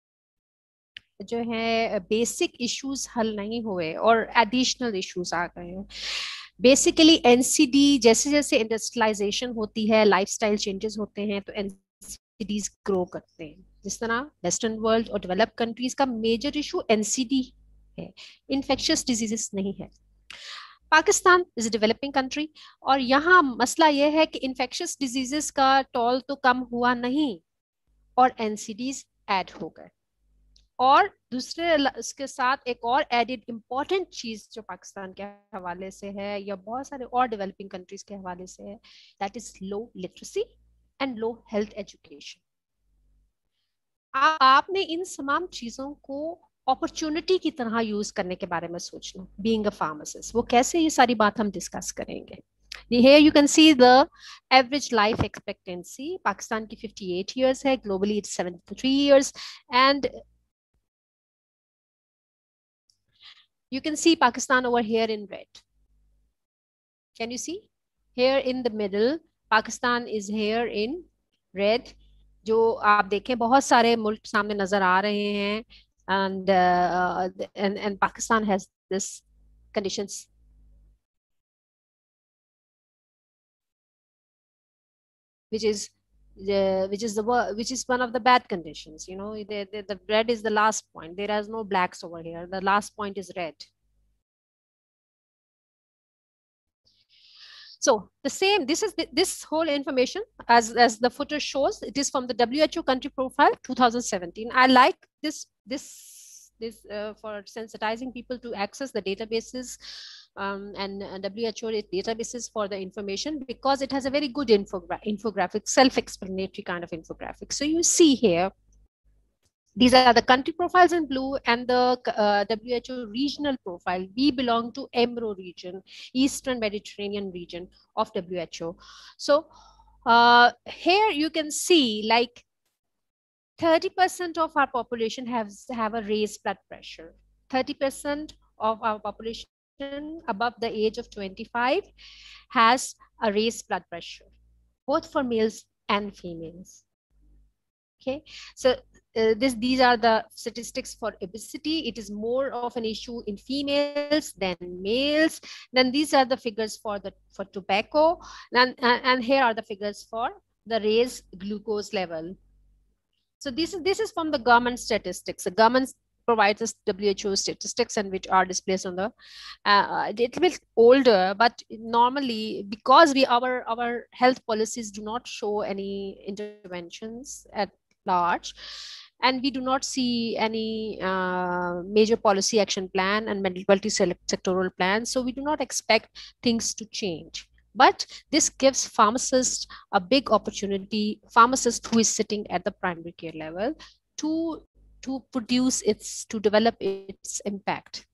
जो है basic issues हल नहीं हुए और additional issues आ गए हैं. Basically N C D, जैसे जैसे industrialization होती है, lifestyle changes होते हैं, तो N C Ds grow करते हैं. जिस तरह Western world और developed countries का major issue N C D है, infectious diseases नहीं है. Pakistan is a developing country اور یہاں مسئلہ یہ ہے کہ انفیکشس ڈیزیزز کا ٹول تو کم ہوا نہیں اور این سی ڈیز ایڈ ہو گئے. اور دوسرے اس کے ساتھ ایک اور ایڈڈ امپورٹنٹ چیز جو پاکستان کے حوالے سے ہے یا بہت سارے اور ڈیولپنگ کنٹریز کے حوالے سے ہے, that is low literacy and low health education. آپ نے ان تمام چیزوں کو اپرچونٹی کی طرح یوز کرنے کے بارے میں سوچنا, بینگ اے فارماسسٹ. وہ کیسے, یہ ساری بات ہم ڈسکس کریں گے. Here you can see the average life expectancy. Pakistan کی fifty-eight years ہے, globally it's seventy-three years, and you can see Pakistan over here in red. Can you see? Here in the middle, Pakistan is here in red. جو آپ دیکھیں بہت سارے ملک سامنے نظر آ رہے ہیں, and uh, and and Pakistan has this conditions. Which is the which is the which is one of the bad conditions. You know, the, the the red is the last point. There is no blacks over here. The last point is red. So the same, this is the, this whole information as as the footer shows, it is from the W H O country profile twenty seventeen. I like this this this uh, for sensitizing people to access the databases um, and uh, W H O databases for the information, because it has a very good infogra infographic, self-explanatory kind of infographic. So you see here, these are the country profiles in blue and the uh, W H O regional profile. We belong to E M R O region, Eastern Mediterranean region of W H O. So uh, here you can see like thirty percent of our population has have a raised blood pressure. thirty percent of our population above the age of twenty-five has a raised blood pressure, both for males and females. Okay, so uh, this these are the statistics for obesity. It is more of an issue in females than males. Then these are the figures for the for tobacco, and and, and here are the figures for the raised glucose level. So this is this is from the government statistics. The government provides us W H O statistics, and which are displayed on the uh, a little bit older, but normally because we our our health policies do not show any interventions at large, and we do not see any uh, major policy action plan and multi-sectoral plan, so we do not expect things to change. But this gives pharmacists a big opportunity, pharmacist who is sitting at the primary care level, to to produce its, to develop its impact.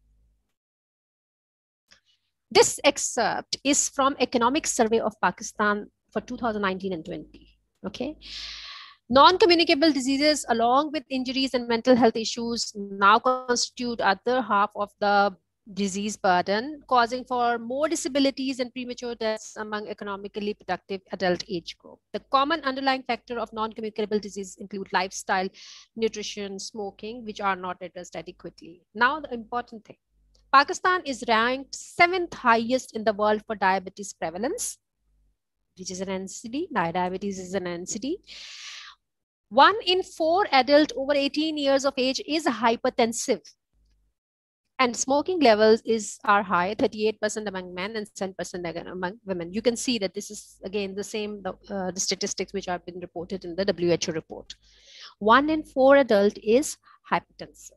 This excerpt is from Economic Survey of Pakistan for two thousand nineteen and twenty. Okay. Non-communicable diseases, along with injuries and mental health issues, now constitute other half of the disease burden, causing for more disabilities and premature deaths among economically productive adult age group. The common underlying factor of non-communicable disease include lifestyle, nutrition, smoking, which are not addressed adequately. Now the important thing, Pakistan is ranked seventh highest in the world for diabetes prevalence, which is an N C D. Diabetes is an N C D. One in four adult over eighteen years of age is hypertensive. And smoking levels is are high, thirty-eight percent among men and ten percent among women. You can see that this is again the same uh, the statistics which have been reported in the W H O report. One in four adult is hypertensive.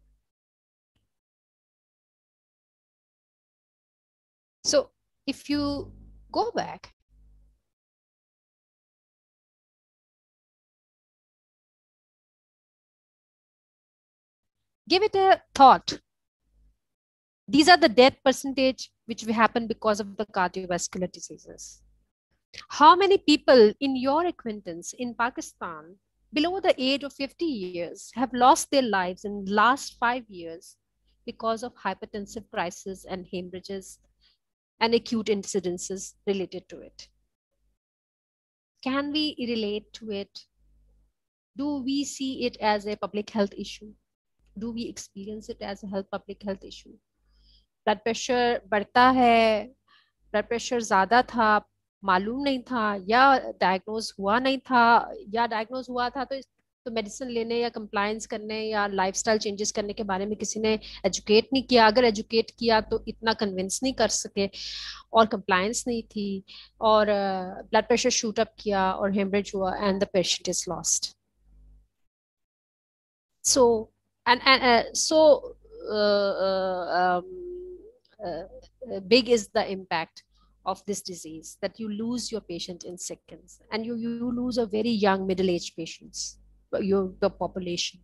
So if you go back, give it a thought. These are the death percentage which will happen because of the cardiovascular diseases. How many people in your acquaintance in Pakistan below the age of fifty years have lost their lives in the last five years because of hypertensive crisis and hemorrhages and acute incidences related to it? Can we relate to it? Do we see it as a public health issue? Do we experience it as a health public health issue? Blood pressure बढ़ता है, blood pressure ज़्यादा था, मालूम नहीं था, या diagnose हुआ नहीं था, या diagnose हुआ था तो تو میڈیسن لینے یا کمپلائنس کرنے یا لائف اسٹائل چینجز کرنے کے بارے میں کسی نے ایجوکیٹ نہیں کیا. اگر ایجوکیٹ کیا تو اتنا کنونس نہیں کر سکے, اور کمپلائنس نہیں تھی, اور بلڈ پریشر شوٹ اپ کیا اور ہیمریج ہوا and the patient is lost. So and, and uh, so uh, uh, um, uh, big is the impact of this disease that you lose your patient in seconds, and you you lose a very young middle-aged patients, your the population.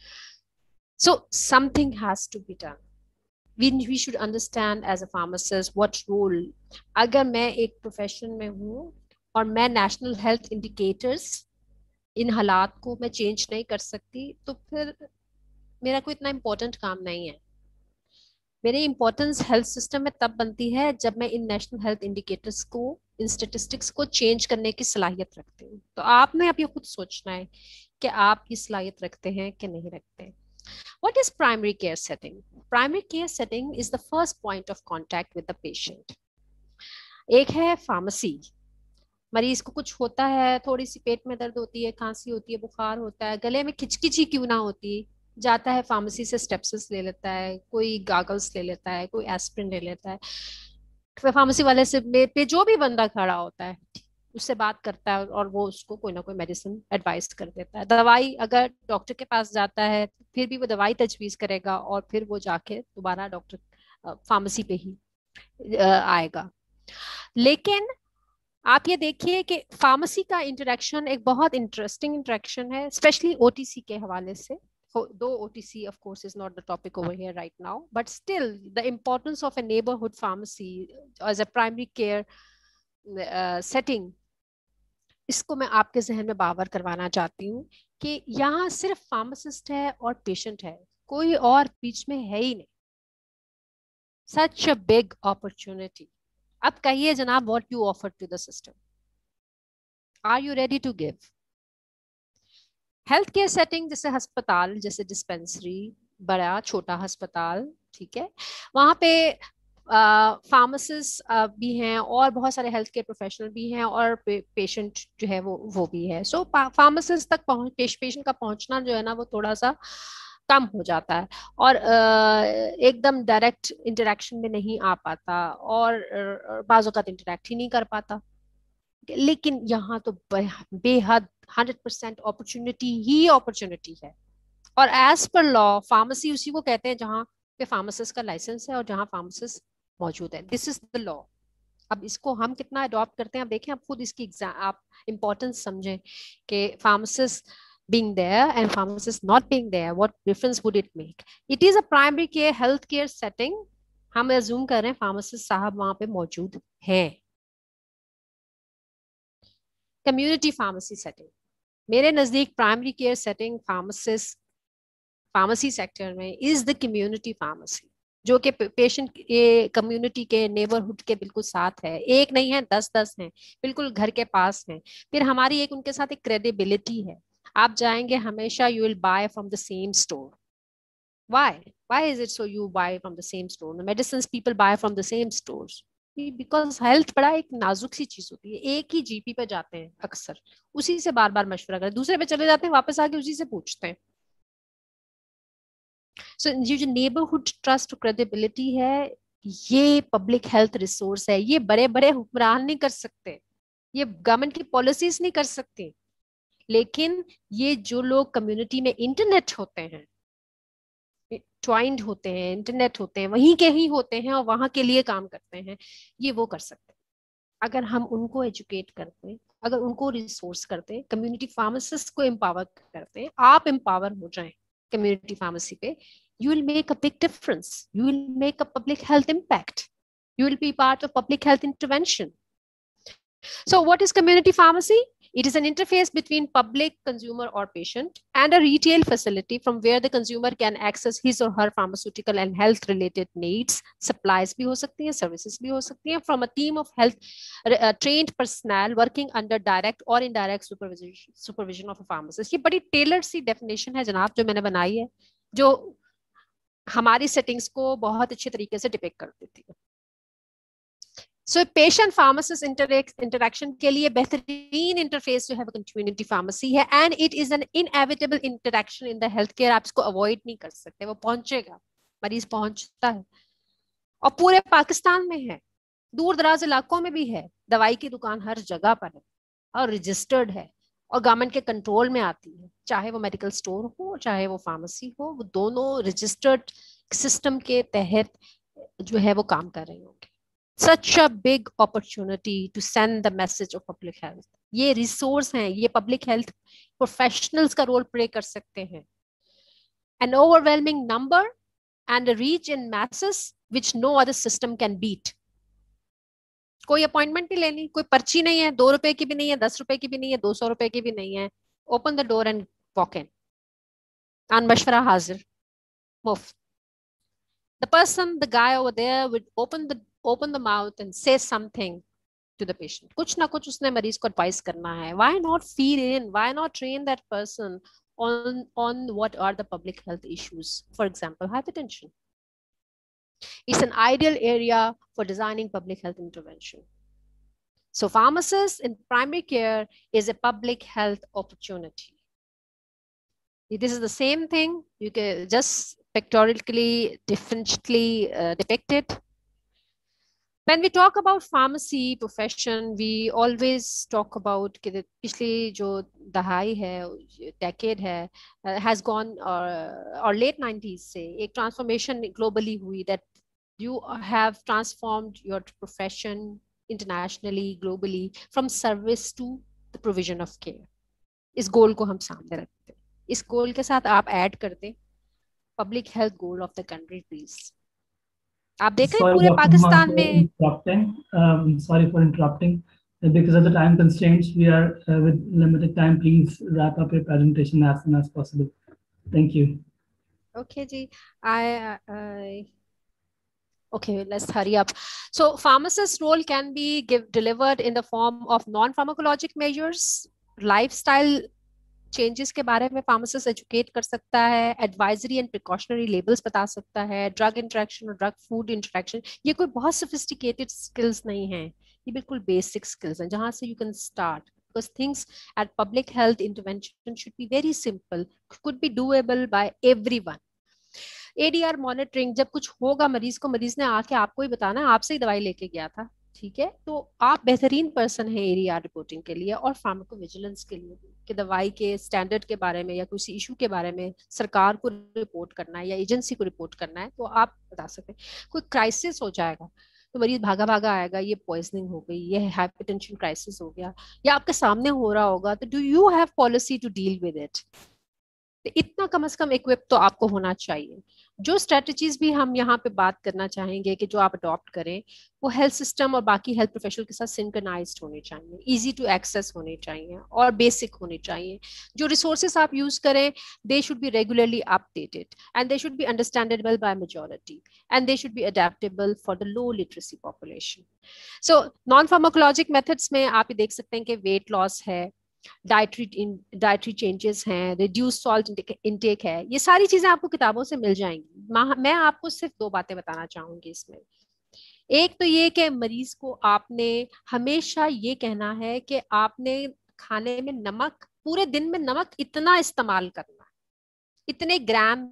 So something has to be done. We we should understand as a pharmacist what role. Agar main ek profession mein hu aur main national health indicators ان حالات کو میں change نہیں کر سکتی, تو پھر میرا کوئی اتنا امپورٹنٹ کام نہیں ہے. میری امپورٹنس ہیلتھ سسٹم میں تب بنتی ہے جب میں ان نیشنل ہیلتھ انڈیکیٹرس کو, ان اسٹیٹسٹکس کو چینج کرنے کی صلاحیت رکھتی ہوں. تو آپ نے اب یہ خود سوچنا ہے کہ آپ کی صلاحیت رکھتے ہیں کہ نہیں رکھتے. What is primary care setting? Primary care setting is the first point of contact with the patient. ایک ہے فارمیسی. مریض کو کچھ ہوتا ہے, تھوڑی سی پیٹ میں درد ہوتی ہے, کھانسی ہوتی ہے, بخار ہوتا ہے, گلے میں کھچکچی کیوں نہ ہوتی, جاتا ہے فارمیسی سے اسٹیپسس لے لیتا ہے, کوئی گاگلس لے لیتا ہے, کوئی ایسپرین لے لیتا ہے, فارمیسی والے سے پہ جو بھی بندہ کھڑا ہوتا ہے اس سے بات کرتا ہے اور وہ اس کو کوئی نہ کوئی میڈیسن ایڈوائز کر دیتا ہے. دوائی اگر ڈاکٹر کے پاس جاتا ہے پھر بھی وہ دوائی تجویز کرے گا اور پھر وہ جا کے دوبارہ ڈاکٹر فارمیسی پہ ہی آئے گا. لیکن آپ یہ دیکھیے کہ فارمیسی کا انٹریکشن ایک بہت انٹرسٹنگ انٹریکشن ہے, اسپیشلی او ٹی سی کے حوالے سے. دو O T C of course is not the topic over here right now, but still the importance of a neighborhood pharmacy as a primary care uh, setting, اس کو میں آپ کے ذہن میں باور کروانا چاہتی ہوں کہ یہاں صرف فارماسسٹ ہے اور پیشنٹ ہے, کوئی اور بیچ میں ہے ہی نہیں. Such a big opportunity. اب کہیے جناب, what you offer to the system? Are you ready to give? Health care setting جیسے ہسپتال, جیسے ڈسپینسری, بڑا چھوٹا ہسپتال, ٹھیک ہے, وہاں پہ فارماسسٹ بھی ہیں اور بہت سارے ہیلتھ کیئر پروفیشنل بھی ہیں اور پیشنٹ جو ہے وہ وہ بھی ہے. سو فارماسسٹ تک پہنچ پیشنٹ کا پہنچنا جو ہے نا وہ تھوڑا سا کم ہو جاتا ہے اور ایک دم ڈائریکٹ انٹریکشن میں نہیں آ پاتا اور بعض اوقات انٹریکٹ ہی نہیں کر پاتا. لیکن یہاں تو بے حد ہنڈریڈ پرسینٹ اپرچونٹی ہی اپرچونٹی ہے. اور ایز پر لا فارمیسی اسی کو کہتے ہیں جہاں پہ فارماسسٹ کا لائسنس ہے اور جہاں فارماسسٹ موجود ہے. دس از دا لا. اب اس کو ہم کتنا اڈاپٹ کرتے ہیں, اب دیکھیں, آپ خود اس کی آپ امپورٹنس سمجھیں کہ pharmacist being there and pharmacist not being there, what difference would it make? It is a primary care health care setting. ہم assume کر رہے ہیں pharmacist صاحب وہاں پہ موجود ہیں. کمیونٹی فارمیسی سیٹنگ, میرے نزدیک primary care setting pharmacist pharmacy sector میں از دا کمیونٹی فارمیسی, جو کہ پیشنٹ کے کمیونٹی کے نیبرہڈ کے بالکل ساتھ ہے. ایک نہیں ہے, دس دس ہیں, بالکل گھر کے پاس ہیں. پھر ہماری ایک ان کے ساتھ ایک کریڈیبلٹی ہے. آپ جائیں گے ہمیشہ, you will buy from the same store. Why why is it so you buy from the same store? Medicines people buy from the same stores because health بڑا ایک نازک سی چیز ہوتی ہے. ایک ہی جی پی پہ جاتے ہیں اکثر, اسی سے بار بار مشورہ کرتے, دوسرے پہ چلے جاتے ہیں, واپس آ کے اسی سے پوچھتے ہیں. سو یہ جو نیبرہڈ ٹرسٹ کریڈیبلٹی ہے, یہ پبلک ہیلتھ ریسورس ہے. یہ بڑے بڑے حکمران نہیں کر سکتے, یہ گورنمنٹ کی پالیسیز نہیں کر سکتی, لیکن یہ جو لوگ کمیونٹی میں انٹرنیٹ ہوتے ہیں, ٹوائنڈ ہوتے ہیں, انٹرنیٹ ہوتے ہیں, وہیں کے ہی ہوتے ہیں اور وہاں کے لیے کام کرتے ہیں, یہ وہ کر سکتے ہیں. اگر ہم ان کو ایجوکیٹ کرتے, اگر ان کو ریسورس کرتے, کمیونٹی فارماسسٹ کو امپاور کرتے, آپ امپاور ہو جائیں کمیونٹی فارمیسی پہ, you will make a big difference. You will make a public health impact. You will be part of public health intervention. So what is community pharmacy? It is an interface between public, consumer or patient and a retail facility from where the consumer can access his or her pharmaceutical and health related needs. Supplies bhi ho sakti hain, services bhi ho sakti hain from a team of health uh, trained personnel working under direct or indirect supervision supervision of a pharmacist. یہ بڑی tailored سی definition ہے جناب جو میں نے بنائی ہے, جو ہماری settings کو بہت اچھے طریقے سے depict کر دیتی ہے. So patient pharmacist interaction کے لیے بہترین انٹرفیس جو ہے وہ کمیونٹی فارمیسی ہے, and it is an inevitable interaction in the health care. آپ اس کو اوائڈ نہیں کر سکتے, وہ پہنچے گا, مریض پہنچتا ہے, اور پورے پاکستان میں ہے, دور دراز علاقوں میں بھی ہے, دوائی کی دکان ہر جگہ پر ہے اور رجسٹرڈ ہے اور گورنمنٹ کے کنٹرول میں آتی ہے, چاہے وہ میڈیکل اسٹور ہو چاہے وہ فارمیسی ہو, وہ دونوں رجسٹرڈ سسٹم کے تحت جو ہے وہ کام کر رہے ہوں گے. Such a big opportunity to send the message of public health. یہ ریسورس ہیں, یہ پبلک ہیلتھ پروفیشنلز کا رول پلے کر سکتے ہیں. An overwhelming number and a reach in masses which no other system can beat. کوئی appointment نہیں لینی, کوئی پرچی نہیں ہے, دو روپے کی بھی نہیں ہے, دس روپے کی بھی نہیں ہے, دو سو روپے کی بھی نہیں ہے. Open the door and walk in. And مشورہ حاضر, مفت. The person, the guy over there would open the open the mouth and say something to the patient. کچھ نہ کچھ اس نے مریض کو advise کرنا ہے. Why not feed in? Why not train that person on on what are the public health issues? For example, hypertension. It's an ideal area for designing public health intervention. So pharmacists in primary care is a public health opportunity. This is the same thing. You can just pictorially, differently uh, depicted. When we talk about pharmacy profession, we always talk about کہ پچھلی جو دہائی ہے, decade ہے, uh, has gone or or late nineties سے ایک transformation globally ہوئی, that you have transformed your profession internationally, globally, from service to the provision of care. اس گول کو ہم سامنے رکھتے ہیں. اس گول کے ساتھ آپ ایڈ کر دیں public health goal of the country please. آپ دیکھ رہے ہیں پورے پاکستان میں. Sorry for interrupting. Because of the time constraints, we are uh, with limited time. Please wrap up your presentation as soon as possible. Thank you. Okay, ji. I, I okay, let's hurry up. So pharmacist role can be give, delivered in the form of non-pharmacologic measures, lifestyle changes کے بارے میں pharmacist educate کر سکتا ہے, advisory and precautionary labels بتا سکتا ہے, drug interaction اور ڈرگ فوڈ انٹریکشن. یہ کوئی بہت سوفسٹیکیٹڈ اسکلس نہیں ہیں, یہ بالکل بیسک اسکلس ہیں جہاں سے you can start. Because things at public health intervention should be very simple, could be doable by everyone. A D R monitoring, جب کچھ ہوگا مریض کو, مریض نے آ کے آپ کو ہی بتانا ہے, آپ سے ہی دوائی لے کے گیا تھا, ٹھیک ہے, تو آپ بہترین پرسن ہیں اے ڈی آر رپورٹنگ کے لیے اور فارماکو ویجیلنس کے لیے, کہ دوائی کے اسٹینڈرڈ کے بارے میں یا کسی ایشو کے بارے میں سرکار کو رپورٹ کرنا ہے یا ایجنسی کو رپورٹ کرنا ہے, تو آپ بتا سکتے ہیں. کوئی کرائسس ہو جائے گا تو مریض بھاگا بھاگا آئے گا, یہ پوائزننگ ہو گئی, یہ ہائپر ٹینشن کرائسس ہو گیا, یا آپ کے سامنے ہو رہا ہوگا, تو do you have policy to deal with it. اتنا کم از کم اکوپ تو آپ کو ہونا چاہیے. جو اسٹریٹجیز بھی ہم یہاں پہ بات کرنا چاہیں گے کہ جو آپ اڈاپٹ کریں, وہ ہیلتھ سسٹم اور باقی ہیلتھ پروفیشنل کے ساتھ سنکرنائزڈ ہونے چاہیے, ایزی ٹو ایکسیس ہونے چاہیے اور بیسک ہونے چاہیے. جو ریسورسز آپ یوز کریں, they should be regularly updated and they should be understandable by majority and they should be adaptable for the low literacy population. So non pharmacologic methods میں آپ یہ دیکھ سکتے ہیں کہ ویٹ لاس ہے, ڈائٹری ڈائٹری چینجز ہیں, reduce salt intake ہے, یہ ساری چیزیں آپ کو کتابوں سے مل جائیں گی. میں آپ کو صرف دو باتیں بتانا چاہوں گی اس میں. ایک تو یہ کہ مریض کو آپ نے ہمیشہ یہ کہنا ہے کہ آپ نے کھانے میں نمک, پورے دن میں نمک اتنا استعمال کرنا, اتنے گرام,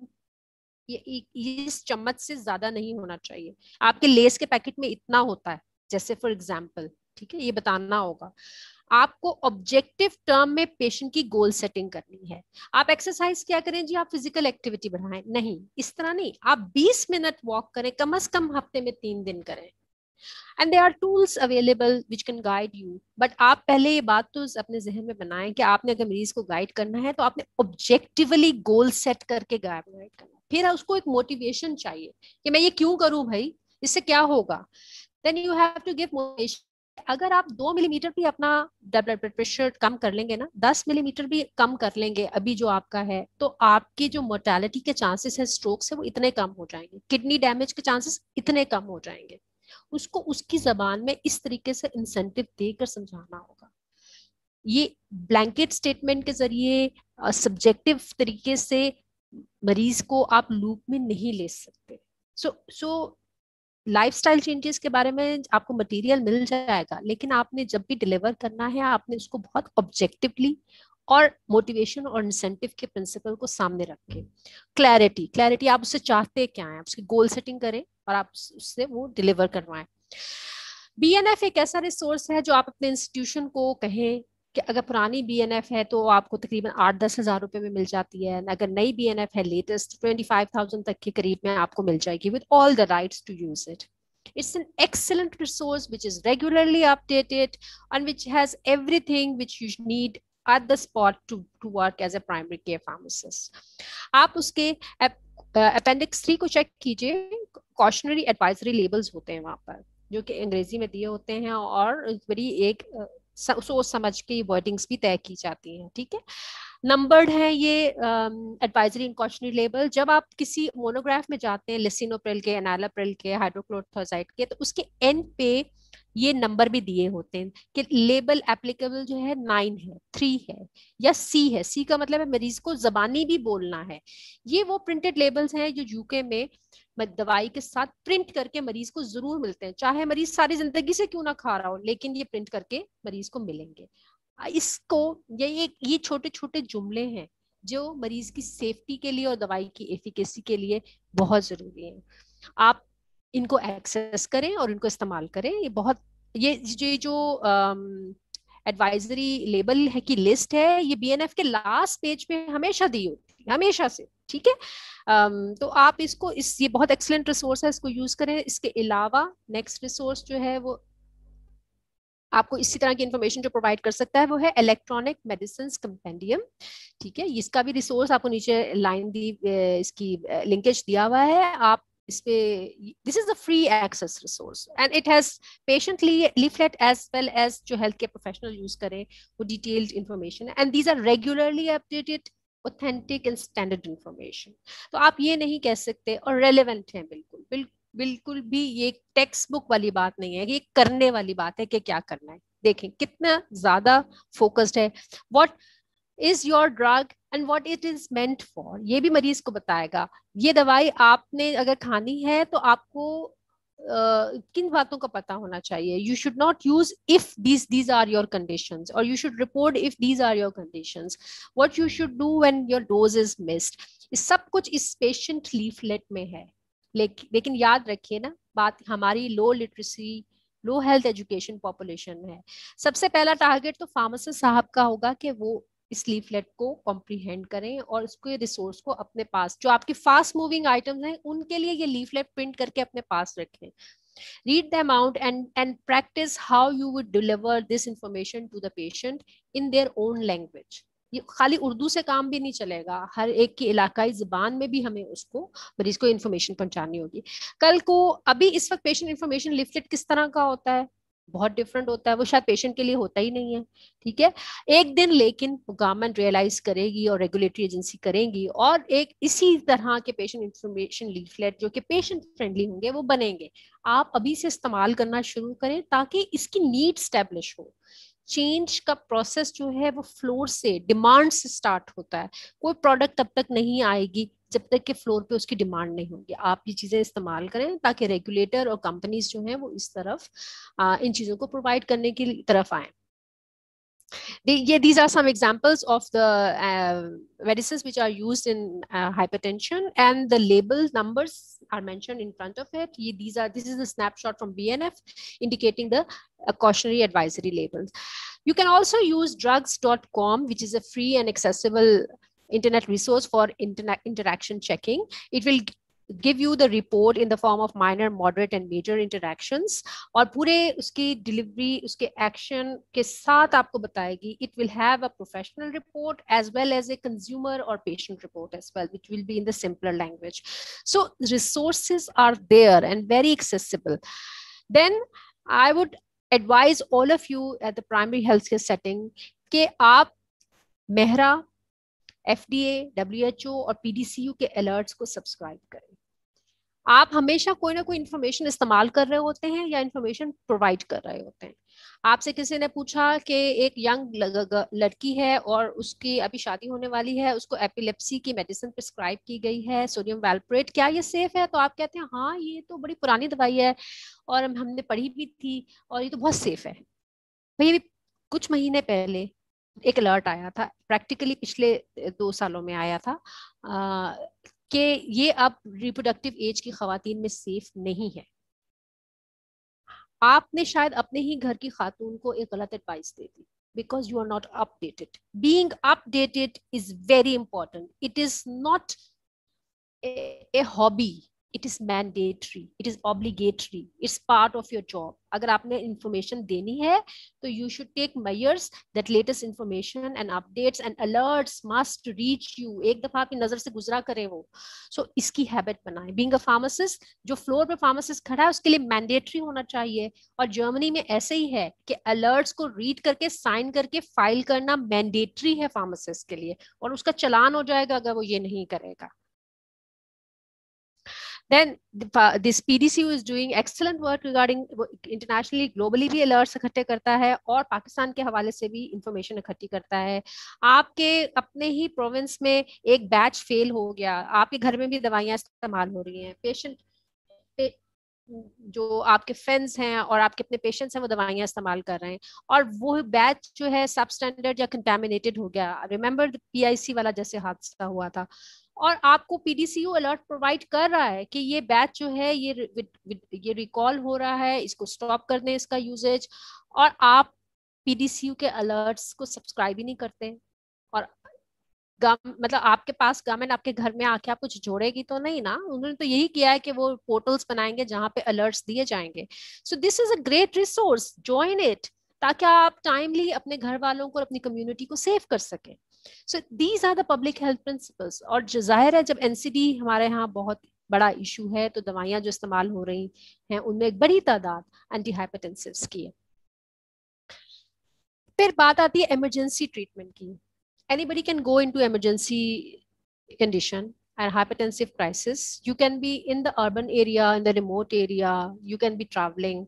اس چمچ سے زیادہ نہیں ہونا چاہیے. آپ کے لیس کے پیکٹ میں اتنا ہوتا ہے جیسے فار ایگزامپل, ٹھیک ہے, یہ بتانا ہوگا. آپ کو آبجیکٹو ٹرم میں پیشنٹ کی گول سیٹنگ کرنی ہے. آپ ایکسرسائز کیا کریں جی, آپ فزیکل ایکٹیویٹی بڑھائیں, نہیں, اس طرح نہیں. آپ بیس منٹ واک کریں, کم از کم ہفتے میں تین دن کریں. And there are tools available which can guide you, but آپ پہلے یہ بات تو اپنے ذہن میں بنائیں کہ آپ نے اگر مریض کو گائیڈ کرنا ہے تو آپ نے آبجیکٹیولی گول سیٹ کر کے گائیڈ کرنا. پھر اس کو ایک موٹیویشن چاہیے کہ میں یہ کیوں کروں بھائی, اس سے کیا ہوگا. Then you have to give motivation. اگر آپ دو ملی میٹر بھی اپنا بلڈ پریشر کم کر لیں گے نا, دس ملی میٹر بھی کم کر لیں گے ابھی جو آپ کا ہے, تو آپ کی جو مورٹیلٹی کے چانسز ہے اسٹروک سے, وہ اتنے کم ہو جائیں گے. کڈنی ڈیمیج کے چانسز اتنے کم ہو جائیں گے. اس کو اس کی زبان میں اس طریقے سے انسینٹیو دے کر سمجھانا ہوگا. یہ بلینکٹ اسٹیٹمنٹ کے ذریعے, سبجیکٹو طریقے سے مریض کو آپ لوپ میں نہیں لے سکتے. So so lifestyle changes کے بارے میں آپ کو مٹیریل مل جائے گا, لیکن آپ نے جب بھی ڈلیور کرنا ہے آپ نے اس کو بہت آبجیکٹولی اور موٹیویشن اور انسینٹو کے پرنسپل کو سامنے رکھ کے, کلیئرٹی کلیئرٹی آپ اس سے چاہتے کیا ہیں, آپ اس کی گول سیٹنگ کریں اور آپ اس سے وہ ڈلیور کروائیں. بی این ایف ایک ایسا ریسورس ہے جو آپ اپنے انسٹیٹیوشن کو کہیں کہ اگر پرانی بی این ایف ہے تو آپ کو تقریباً آٹھ دس ہزار روپے میں مل جاتی ہے, اگر نئی بی این ایف ہے لیٹسٹ ٹوینٹی فائیو تھاؤزینڈ تک کے قریب میں آپ کو مل جائے گی with all the rights to use it. It's an excellent resource which is regularly updated and which has everything which you need at the spot to, to work as a primary care pharmacist. آپ اس کے appendix three کو check کیجئے, کاشنری advisory labels ہوتے ہیں وہاں پر جو کہ انگریزی میں دیے ہوتے ہیں اور بڑی ایک سوچ سمجھ کے ورڈنگس بھی طے کی جاتی ہیں, ٹھیک ہے. نمبرڈ ہے یہ ایڈوائزری اینڈ کاشنری لیبل. جب آپ کسی مونوگراف میں جاتے ہیں لسینوپرل کے, انالوپرل کے, ہائیڈروکلوروتھازائڈ کے, تو اس کے اینڈ پہ یہ نمبر بھی دیے ہوتے ہیں کہ لیبل اپلیکیبل جو ہے نائن ہے, تھری ہے یا سی ہے. سی کا مطلب ہے مریض کو زبانی بھی بولنا ہے. یہ وہ پرنٹڈ لیبلز ہیں جو یو کے میں دوائی کے ساتھ پرنٹ کر کے مریض کو ضرور ملتے ہیں, چاہے مریض ساری زندگی سے کیوں نہ کھا رہا ہو, لیکن یہ پرنٹ کر کے مریض کو ملیں گے. اس کو یہ یہ چھوٹے چھوٹے جملے ہیں جو مریض کی سیفٹی کے لیے اور دوائی کی ایفیکیسی کے لیے بہت ضروری ہیں. آپ ان کو ایکسیس کریں اور ان کو استعمال کریں. یہ بہت یہ جو ایڈوائزری لیبل ہے کی لسٹ ہے, یہ بی این ایف کے لاسٹ پیج پہ ہمیشہ دی ہوتی ہے, ہمیشہ سے, ٹھیک ہے. um, تو آپ اس کو اس یہ بہت ایکسلنٹ ریسورس ہے, اس کو یوز کریں. اس کے علاوہ نیکسٹ ریسورس جو ہے وہ آپ کو اسی طرح کی انفارمیشن جو پرووائڈ کر سکتا ہے وہ ہے الیکٹرانک میڈیسنز کمپینڈیم, ٹھیک ہے. اس کا بھی ریسورس آپ کو نیچے لائن دی, اس کی لنکیج دیا ہوا ہے. آپ اس پہ this is the free access resource and it has patient leaflet as well as جو ہیلتھ کیئر پروفیشنل یوز کریں وہ detailed information, and these are regularly updated authentic and standard information. تو آپ یہ نہیں کہہ سکتے, اور ریلیونٹ ہیں بالکل بالکل بالکل بھی یہ ٹیکسٹ بک والی بات نہیں ہے, یہ کرنے والی بات ہے کہ کیا کرنا ہے. دیکھیں کتنا زیادہ فوکسڈ ہے. What is your drug and what it is meant for, یہ بھی مریض کو بتائے گا. یہ دوائی آپ نے اگر کھانی ہے تو آپ کو کن باتوں کا پتا ہونا چاہیے. You should not use if these these are your conditions, اور you should report if these are your conditions. What you should do when your dose is missed. یہ سب کچھ اس پیشنٹ لیفلیٹ میں ہے. لیکن یاد رکھیے نا بات, ہماری low literacy low health education population ہے. سب سے پہلا ٹارگیٹ تو فارماسسٹ صاحب کا ہوگا کہ وہ اس لیفلیٹ کو کمپریہینڈ کریں اور اس کو ریسورس کو اپنے پاس, جو آپ کی فاسٹ موونگ آئٹمز ہیں ان کے لیے یہ لیفلیٹ پرنٹ کر کے اپنے پاس رکھیں. Read them out and, and practice how you would deliver this information to the patient in their own language. یہ خالی اردو سے کام بھی نہیں چلے گا, ہر ایک کی علاقائی زبان میں بھی ہمیں اس کو مریض کو انفارمیشن پہنچانی ہوگی. کل کو ابھی اس وقت پیشنٹ انفارمیشن لیفلیٹ کس طرح کا ہوتا ہے, بہت ڈفرینٹ ہوتا ہے, وہ شاید پیشنٹ کے لیے ہوتا ہی نہیں ہے, ٹھیک ہے. ایک دن لیکن گورنمنٹ ریئلائز کرے گی اور ریگولیٹری ایجنسی کریں گی, اور ایک اسی طرح کے پیشنٹ انفارمیشن لیفلیٹ جو کہ پیشنٹ فرینڈلی ہوں گے وہ بنیں گے. آپ ابھی سے استعمال کرنا شروع کریں تاکہ اس کی نیڈ اسٹیبلش ہو. چینج کا پروسیس جو ہے وہ فلور سے, ڈیمانڈ سے اسٹارٹ ہوتا ہے. کوئی پروڈکٹ تب تک نہیں آئے گی جب تک کہ فلور پہ اس کی ڈیمانڈ نہیں ہوگی. آپ یہ چیزیں استعمال کریں تاکہ ریگولیٹر اور کمپنیز جو ہیں وہ اس طرف ان چیزوں کو پرووائڈ کرنے کی طرف آئیں. These are some examples of the uh, medicines which are used in uh, hypertension, and the label numbers are mentioned in front of it. These are this is a snapshot from B N F indicating the uh, cautionary advisory labels. You can also use drugs dot com, which is a free and accessible internet resource for internet interaction checking. It will give you the report in the form of minor, moderate and major interactions, اور پورے اس کی delivery اس کے action کے ساتھ آپ کو بتائے گی. It will have a professional report as well as a consumer or patient report as well, which will be in the simpler language. So resources are there and very accessible. Then I would advise all of you at the primary healthcare setting کہ آپ MHRA, F D A, W H O اور P D C U کے alerts کو subscribe کریں. آپ ہمیشہ کوئی نہ کوئی انفارمیشن استعمال کر رہے ہوتے ہیں یا انفارمیشن پرووائڈ کر رہے ہوتے ہیں. آپ سے کسی نے پوچھا کہ ایک ینگ لڑکی ہے اور اس کی ابھی شادی ہونے والی ہے, اس کو ایپیلیپسی کی میڈیسن پرسکرائب کی گئی ہے سوڈیم ویلپریٹ, کیا یہ سیف ہے؟ تو آپ کہتے ہیں ہاں یہ تو بڑی پرانی دوائی ہے اور ہم نے پڑھی بھی تھی اور یہ تو بہت سیف ہے. بھئی کچھ مہینے پہلے ایک الرٹ آیا تھا, پریکٹیکلی پچھلے دو سالوں میں آیا تھا, کہ یہ اب ریپروڈکٹیو ایج کی خواتین میں سیف نہیں ہے. آپ نے شاید اپنے ہی گھر کی خاتون کو ایک غلط ایڈوائس دے دی because you are not updated. Being updated is very important. It is not a, a hobby. It is mandatory. It is obligatory. It's part of your job. اگر آپ نے انفارمیشن دینی ہے تو you should take measures that latest information and updates and alerts must reach you. ایک دفعہ آپ کی نظر سے گزرا کرے وہ. So اس کی ہیبٹ بنائیں. Being a pharmacist, جو فلور پہ فارماسسٹ کھڑا ہے اس کے لیے مینڈیٹری ہونا چاہیے, اور جرمنی میں ایسے ہی ہے کہ الرٹس کو ریڈ کر کے سائن کر کے فائل کرنا مینڈیٹری ہے فارماسسٹ کے لیے, اور اس کا چلان ہو جائے گا اگر وہ یہ نہیں کرے گا. Then this P D C U is doing excellent work regarding internationally, globally بھی alerts اکٹھے کرتا ہے اور پاکستان کے حوالے سے بھی انفارمیشن اکٹھی کرتا ہے. آپ کے اپنے ہی پروونس میں ایک بیچ فیل ہو گیا, آپ کے گھر میں بھی دوائیاں استعمال ہو رہی ہیں, پیشنٹ جو آپ کے فرینڈس ہیں اور آپ کے اپنے پیشنٹس ہیں وہ دوائیاں استعمال کر رہے ہیں, اور وہ بیچ جو ہے سب اسٹینڈرڈ یا کنٹامینیٹڈ ہو گیا. ریممبر پی آئی سی والا جیسے حادثہ ہوا تھا, اور آپ کو P D C U alert provide کر رہا ہے کہ یہ بیچ جو ہے یہ یہ ریکال ہو رہا ہے, اس کو اسٹاپ کر دیں اس کا یوزیج, اور آپ پی ڈی سی یو کے الرٹس کو سبسکرائب ہی نہیں کرتے. اور مطلب آپ کے پاس گورنمنٹ آپ کے گھر میں آ کے آپ کچھ جوڑے گی تو نہیں نا, انہوں نے تو یہی کیا ہے کہ وہ پورٹلس بنائیں گے جہاں پہ الرٹس دیے جائیں گے. So this is a great resource, join it, تاکہ آپ ٹائملی اپنے گھر والوں کو اور اپنی کمیونٹی کو سیو کر سکیں. So these are the public health principles. اور ظاہر ہے جب این سی ڈی ہمارے یہاں بہت بڑا ایشو ہے تو دوائیاں جو استعمال ہو رہی ہیں ان میں ایک بڑی تعداد اینٹی ہائپرٹینسوس کی ہے. پھر بات آتی ہے ایمرجنسی ٹریٹمنٹ کی. Anybody can go into emergency condition and hypertensive crisis. You can be in the urban area, in the remote area, you can be traveling.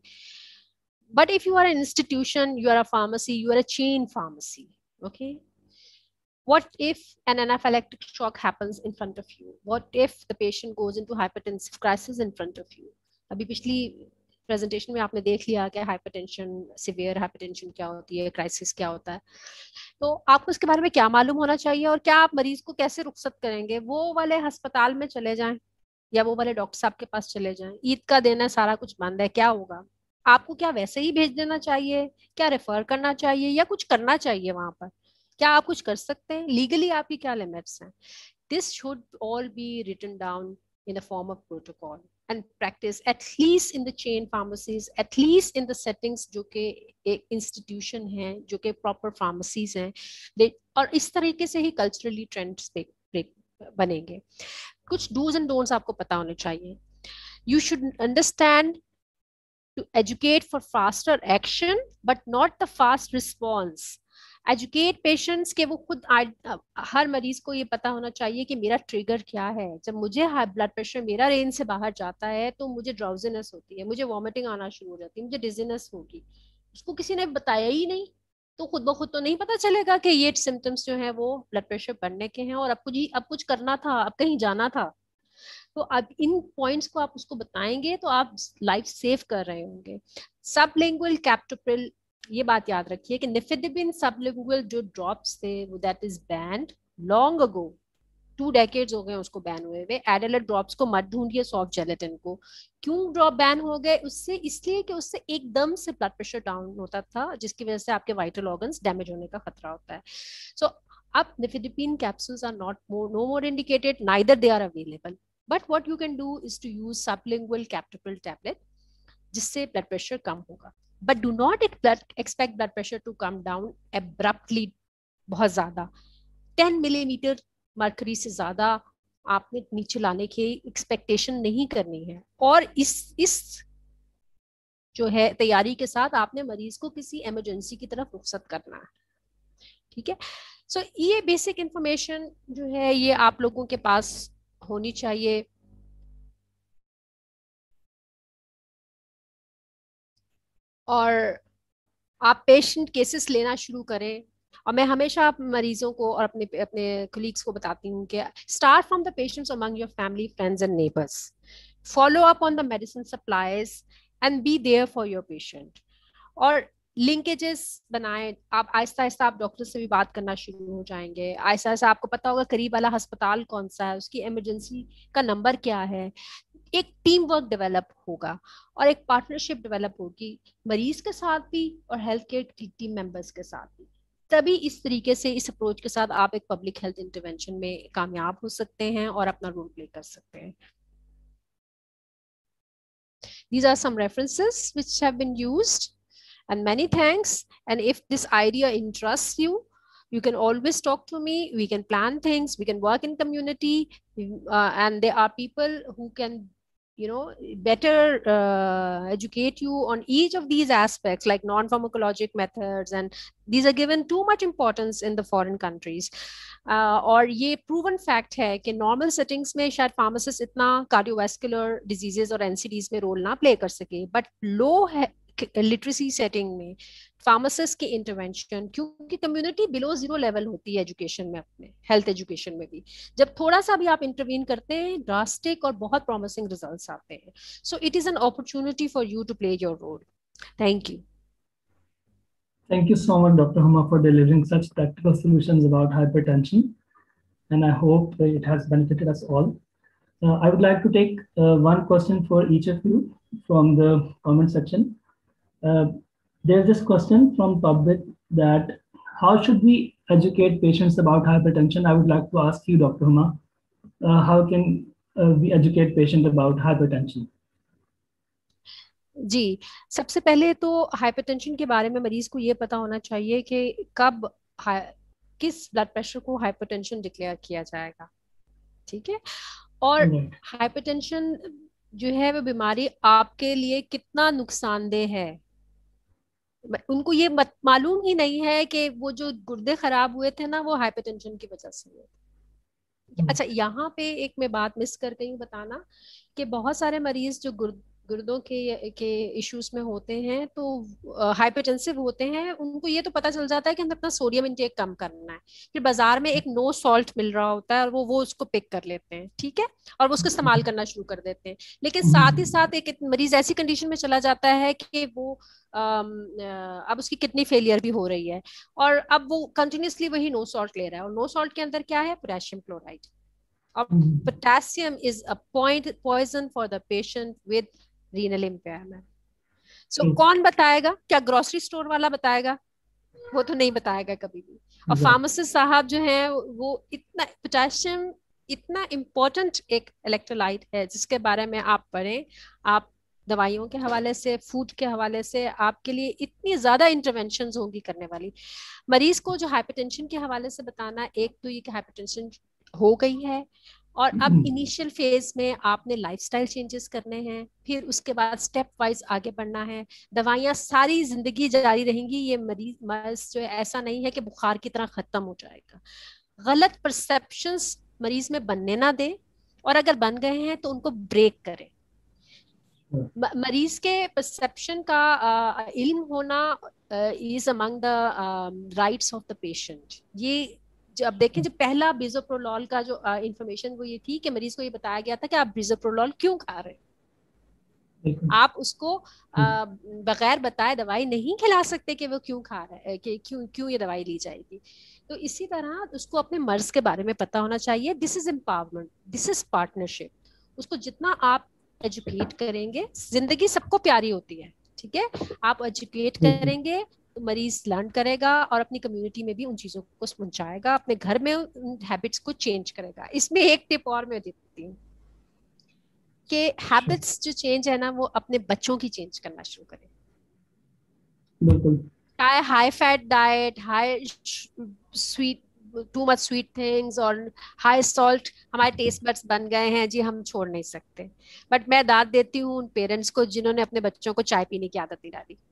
But if you are an institution, you are a pharmacy, you are a chain pharmacy, okay? What if an anaphylactic shock happens in front of you? What if the patient goes into hypertensive crisis in front of you? Abhi pichli presentation mein aapne dekh liya کہ hypertension, severe hypertension کیا ہوتی ہے, crisis کیا ہوتا ہے. تو آپ کو اس کے بارے میں کیا معلوم ہونا چاہیے, اور کیا آپ مریض کو کیسے رخصت کریں گے؟ وہ والے ہسپتال میں چلے جائیں یا وہ والے ڈاکٹر صاحب کے پاس چلے جائیں, عید کا دن ہے, سارا کچھ بند ہے, کیا ہوگا؟ آپ کو کیا ویسے ہی بھیج دینا چاہیے, کیا ریفر کرنا چاہیے, یا کچھ کرنا چاہیے وہاں پر؟ کیا آپ کچھ کر سکتے ہیں لیگلی؟ آپ کی کیا لمٹس ہیں؟ This should all be written down in the form of protocol and practice at least in the chain pharmacies, at least in the settings جو کہ ایک institution ہیں, جو کہ proper pharmacies ہیں, اور اس طریقے سے ہی culturally trends بنیں گے. کچھ do's and don'ts آپ کو پتا ہونے چاہیے. You should understand to educate for faster action but not the fast response. Educate patients کہ وہ خود ہر مریض کو یہ پتا ہونا چاہیے کہ میرا ٹریگر کیا ہے. جب مجھے ہائی بلڈ پریشر میرا رینج سے باہر جاتا ہے تو مجھے ڈراؤزنس ہوتی ہے, مجھے وامٹنگ آنا شروع ہو جاتی ہے, مجھے ڈیزینس ہوگی. اس کو کسی نے بتایا ہی نہیں تو خود بخود تو نہیں پتا چلے گا کہ یہ سمٹمس جو ہیں وہ بلڈ پریشر بڑھنے کے ہیں اور اب کچھ اب کچھ کرنا تھا, اب کہیں جانا تھا. تو اب ان پوائنٹس کو آپ اس کو بتائیں گے تو آپ لائف سیو کر رہے ہوں گے. سب لینگوئل کیپٹوپرل, یہ بات یاد رکھیے کہ نفیدبین سب لینگوئل جو ڈراپس تھے وہ that is banned long ago, two decades ہو گئے اس کو بین ہوئے ہوئے. ایڈلٹ ڈراپس کو مت ڈھونڈیے سافٹ جیلیٹن کو. کیوں ڈراپ بین ہو گئے؟ اس سے اس لیے کہ اس سے ایک دم سے بلڈ پریشر ڈاؤن ہوتا تھا جس کی وجہ سے آپ کے وائٹل آرگنس ڈیمیج ہونے کا خطرہ ہوتا ہے. سو اب nifedipine capsules are not more no more indicated, neither they are available. But what you can do is to use sublingual captopril tablet جس سے بلڈ پریشر کم ہوگا. But do not expect blood pressure to come down abruptly بہت زیادہ. Ten ملی metre mercury سے زیادہ آپ نے نیچے لانے کی ایکسپیکٹیشن نہیں کرنی ہے, اور اس اس جو ہے تیاری کے ساتھ آپ نے مریض کو کسی ایمرجنسی کی طرف رخصت کرنا ہے. ٹھیک ہے. سو so, یہ بیسک انفارمیشن جو ہے یہ آپ لوگوں کے پاس ہونی چاہیے. اور آپ پیشنٹ کیسز لینا شروع کریں. اور میں ہمیشہ مریضوں کو اور اپنے اپنے کولیگس کو بتاتی ہوں کہ start from the patients among your family friends and neighbours, follow up on the medicine supplies and be there for your patient. اور لنکیجز بنائیں. آپ آہستہ آہستہ آپ ڈاکٹر سے بھی بات کرنا شروع ہو جائیں گے. آہستہ آہستہ آپ کو پتا ہوگا قریب والا ہسپتال کون سا ہے, اس کی ایمرجنسی کا نمبر کیا ہے. ایک ٹیم ورک ڈیولپ ہوگا اور ایک پارٹنرشپ ڈیولپ ہوگی مریض کے ساتھ بھی اور ہیلتھ کیئر ٹیم ممبرس کے ساتھ بھی. تبھی اس طریقے سے اس اپروچ کے ساتھ آپ ایک پبلک ہیلتھ انٹرونشن میں کامیاب ہو سکتے ہیں اور اپنا رول پلے کر سکتے ہیں. These are some references which have been used, and many thanks. And if this idea interests you, you can always talk to me. We can plan things, we can work in community, uh, and there are people who can, you know, better uh, educate you on each of these aspects, like non-pharmacologic methods, and these are given too much importance in the foreign countries. uh, اور یہ proven fact ہے کہ normal settings میں شاید pharmacist اتنا cardiovascular diseases اور N C Ds میں role نہ پلے کر سکے, بٹ لو لٹریسی سیٹنگ میں فارماسسٹ کی انٹرونشن, کیونکہ کمیونٹی بلو زیرو لیول ہوتی ہے ایجوکیشن میں, اپنے ہیلتھ ایجوکیشن میں بھی, جب تھوڑا سا بھی آپ انٹروین کرتے ہیں ڈراسٹک اور بہت پرومسنگ ریزلٹس آتے ہیں. So it is an opportunity for you to play your role. Thank you. Thank you so much, Doctor Huma, for delivering such practical solutions about hypertension, and I hope it has benefited us all. Uh, I would like to take uh, one question for each of you from the comment section. Uh, there's this question from public that how should we educate patients about hypertension? I would like to ask you, Doctor Huma, uh, how can uh, we educate patients about hypertension? جی, سب سے پہلے تو hyper tension کے بارے میں مریض کو یہ پتا ہونا چاہیے کہ کب کس بلڈ پریشر کو ہائپر ٹینشن ڈکلیئر کیا جائے گا. ٹھیک ہے, اور ہائپر ٹینشن جو ہے وہ بیماری آپ کے لیے کتنا نقصان دہ ہے, ان کو یہ معلوم ہی نہیں ہے کہ وہ جو گردے خراب ہوئے تھے نا وہ ہائپر ٹینشن کی وجہ سے ہوئے. اچھا, یہاں پہ ایک میں بات مس کر گئی ہوں بتانا کہ بہت سارے مریض جو گرد گردوں کے کے ایشوز میں ہوتے ہیں تو ہائپرٹینسو ہوتے ہیں, ان کو یہ تو پتہ چل جاتا ہے کہ ہمیں اپنا سوڈیم انٹیک کم کرنا ہے, پھر بازار میں ایک نو سالٹ مل رہا ہوتا ہے اور وہ وہ اس کو پک کر لیتے ہیں. ٹھیک ہے, اور وہ اس کو استعمال کرنا شروع کر دیتے ہیں, لیکن ساتھ ہی ساتھ ایک مریض ایسی کنڈیشن میں چلا جاتا ہے کہ وہ اب اس کی کڈنی فیلئر بھی ہو رہی ہے اور اب وہ کنٹینیوسلی وہی نو سالٹ لے رہا ہے, اور نو سالٹ کے اندر کیا ہے, پوٹاشیم کلورائڈ. اور potassium is a point poison for the patient with renal impairment. So کون بتائے گا؟ کیا گروسری اسٹور والا بتائے گا؟ وہ تو نہیں بتائے گا کبھی بھی. اور فارماسسٹ صاحب جو ہیں وہ اتنا پوٹاشیم اتنا امپورٹنٹ ایک الیکٹرولائٹ ہے جس کے بارے میں آپ پڑھیں. آپ دوائیوں کے حوالے سے, فوڈ کے حوالے سے آپ کے لیے اتنی زیادہ انٹروینشنز ہوں گی کرنے والی. مریض کو جو ہائپر ٹینشن کے حوالے سے بتانا, ایک تو یہ کہ ہائپر ٹینشن ہو گئی ہے اور اب انیشیل فیز میں آپ نے لائف سٹائل چینجز کرنے ہیں, پھر اس کے بعد اسٹیپ وائز آگے بڑھنا ہے. دوائیاں ساری زندگی جاری رہیں گی, یہ مریض مرض جو ایسا نہیں ہے کہ بخار کی طرح ختم ہو جائے گا. غلط پرسیپشنز مریض میں بننے نہ دیں, اور اگر بن گئے ہیں تو ان کو بریک کریں. مریض کے پرسیپشن کا علم ہونا is among the rights of the patient. یہ اب دیکھیں, جو پہلا بیزوپرولول کا جو انفارمیشن وہ یہ تھی کہ مریض کو یہ بتایا گیا تھا کہ آپ بیزوپرولول کیوں کھا رہے ہیں, آپ اس کو بغیر بتائے دوائی نہیں کھلا سکتے کہ وہ کیوں کھا رہا ہے, کہ کیوں کیوں یہ دوائی لی جائے گی. تو اسی طرح اس کو اپنے مرض کے بارے میں پتا ہونا چاہیے. دس از امپاورمنٹ, دس از پارٹنرشپ. اس کو جتنا آپ ایجوکیٹ کریں گے, زندگی سب کو پیاری ہوتی ہے, ٹھیک ہے, آپ ایجوکیٹ کریں گے تو مریض لرن کرے گا اور اپنی کمیونٹی میں بھی ان چیزوں کو پہنچائے گا, اپنے گھر میں ان ہیبٹس کو چینج کرے گا. اس میں ایک ٹپ اور میں دیتی ہوں کہ ہیبٹس جو چینج ہے نا وہ اپنے بچوں کی چینج کرنا شروع کریں. بالکل, چاہے high fat diet, high sweet too much sweet things اور ہائی سالٹ ہمارے ٹیسٹ بڈس بن گئے ہیں جی, ہم چھوڑ نہیں سکتے. بٹ میں داد دیتی ہوں ان پیرنٹس کو جنہوں نے اپنے بچوں کو چائے پینے کی عادت نہیں ڈالی.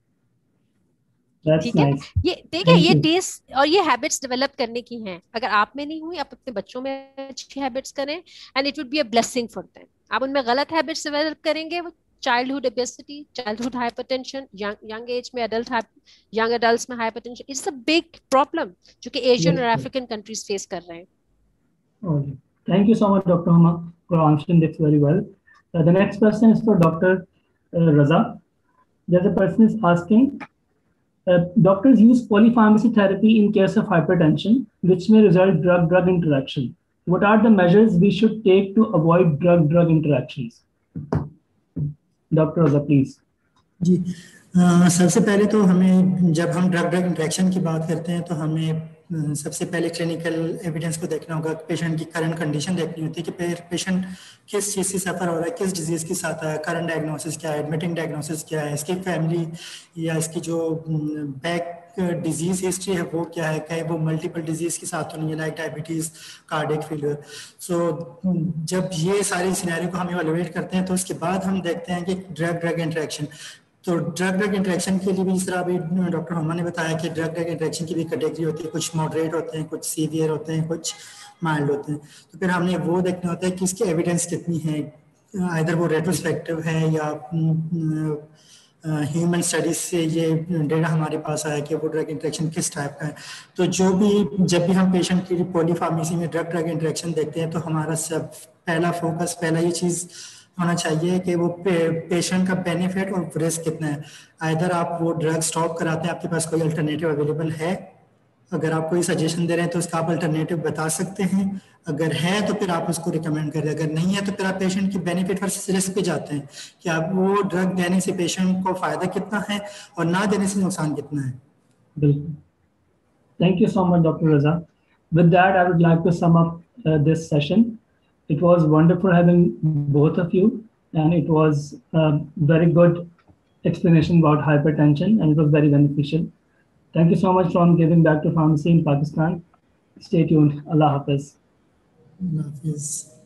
ٹھیک ہے, یہ دیکھیں یہ ٹیسٹ اور یہ ہیبٹس ڈیولپ کرنے کی ہیں. اگر آپ میں نہیں ہوئی, آپ اپنے بچوں میں اچھی ہیبٹس کریں, and it would be a blessing for them. آپ ان میں غلط ہیبٹس ڈیولپ کریں گے, وہ childhood obesity, childhood hypertension, young young age में adult young adults में hypertension, it's a big problem जो कि Asian और African countries face कर रहे हैं. Okay. Thank you so much, Doctor Huma, for answering this very well. Uh, the next question is for Doctor Uh, Raza. There's a person is asking, uh, doctors use polypharmacy therapy in case of hypertension, which may result drug-drug interaction. What are the measures we should take to avoid drug-drug interactions? Doctor Raza, please. Ji uh, सबसे पहले तो हमें जब हम drug drug interaction की बात करते हैं तो हमें सबसे पहले क्लिनिकल एविडेंस को देखना होगा, पेशेंट की करंट कंडीशन देखनी होती है कि पेशेंट किस चीज़ से सफ़र हो रहा है, किस डिजीज़ के साथ है, करंट डायग्नोसिस क्या है, एडमिटिंग डायग्नोसिस क्या है, इसकी फैमिली या इसकी जो बैक डिजीज़ हिस्ट्री है वो क्या है, कहीं वो मल्टीपल डिजीज़ के साथ तो नहीं है, like diabetes, cardiac failure. So जब ये सारी सिनेरियो को हम इवैल्यूएट करते हैं तो उसके बाद हम देखते हैं कि ड्रग ड्रग इंटरेक्शन. तो ड्रग ड्रग इंटरेक्शन के लिए भी जिस तरह अभी डॉक्टर हुमा ने बताया कि ड्रग ड्रग इंटरेक्शन की भी कैटेगरी होती है, कुछ मॉडरेट होते हैं, कुछ सीवियर होते हैं, कुछ माइल्ड होते हैं. तो फिर हमने वो देखना होता है कि इसकी एविडेंस कितनी है, आइदर वो रेट्रोस्पेक्टिव है या ह्यूमन स्टडीज से ये डेटा हमारे पास आया कि वो ड्रग इंटरेक्शन किस टाइप का है. तो जो भी जब भी हम पेशेंट की पॉलीफार्मेसी में ड्रग ड्रग इंटरेक्शन देखते हैं तो हमारा सब पहला फोकस पहला ये चीज़ होना चाहिए कि वो पे, पेशेंट का बेनिफिट और रिस्क कितना है. आइदर आप वो ड्रग स्टॉप कराते हैं, आपके पास कोई अल्टरनेटिव अवेलेबल है, अगर आप कोई सजेशन दे रहे हैं तो उसका आप अल्टरनेटिव बता सकते हैं, अगर है तो फिर आप उसको रिकमेंड करें, अगर नहीं है तो फिर आप पेशेंट की बेनिफिट वर्सेस रिस्क पे जाते हैं कि आप वो ड्रग देने से पेशेंट को फ़ायदा कितना है और ना देने से नुकसान कितना है. बिल्कुल. Thank you so much, Doctor Raza. With that, I would like to sum up uh, this session. It was wonderful having both of you, and it was a very good explanation about hypertension, and it was very beneficial. Thank you so much for giving back to pharmacy in Pakistan. Stay tuned. Allah Hafiz. Allah Hafiz.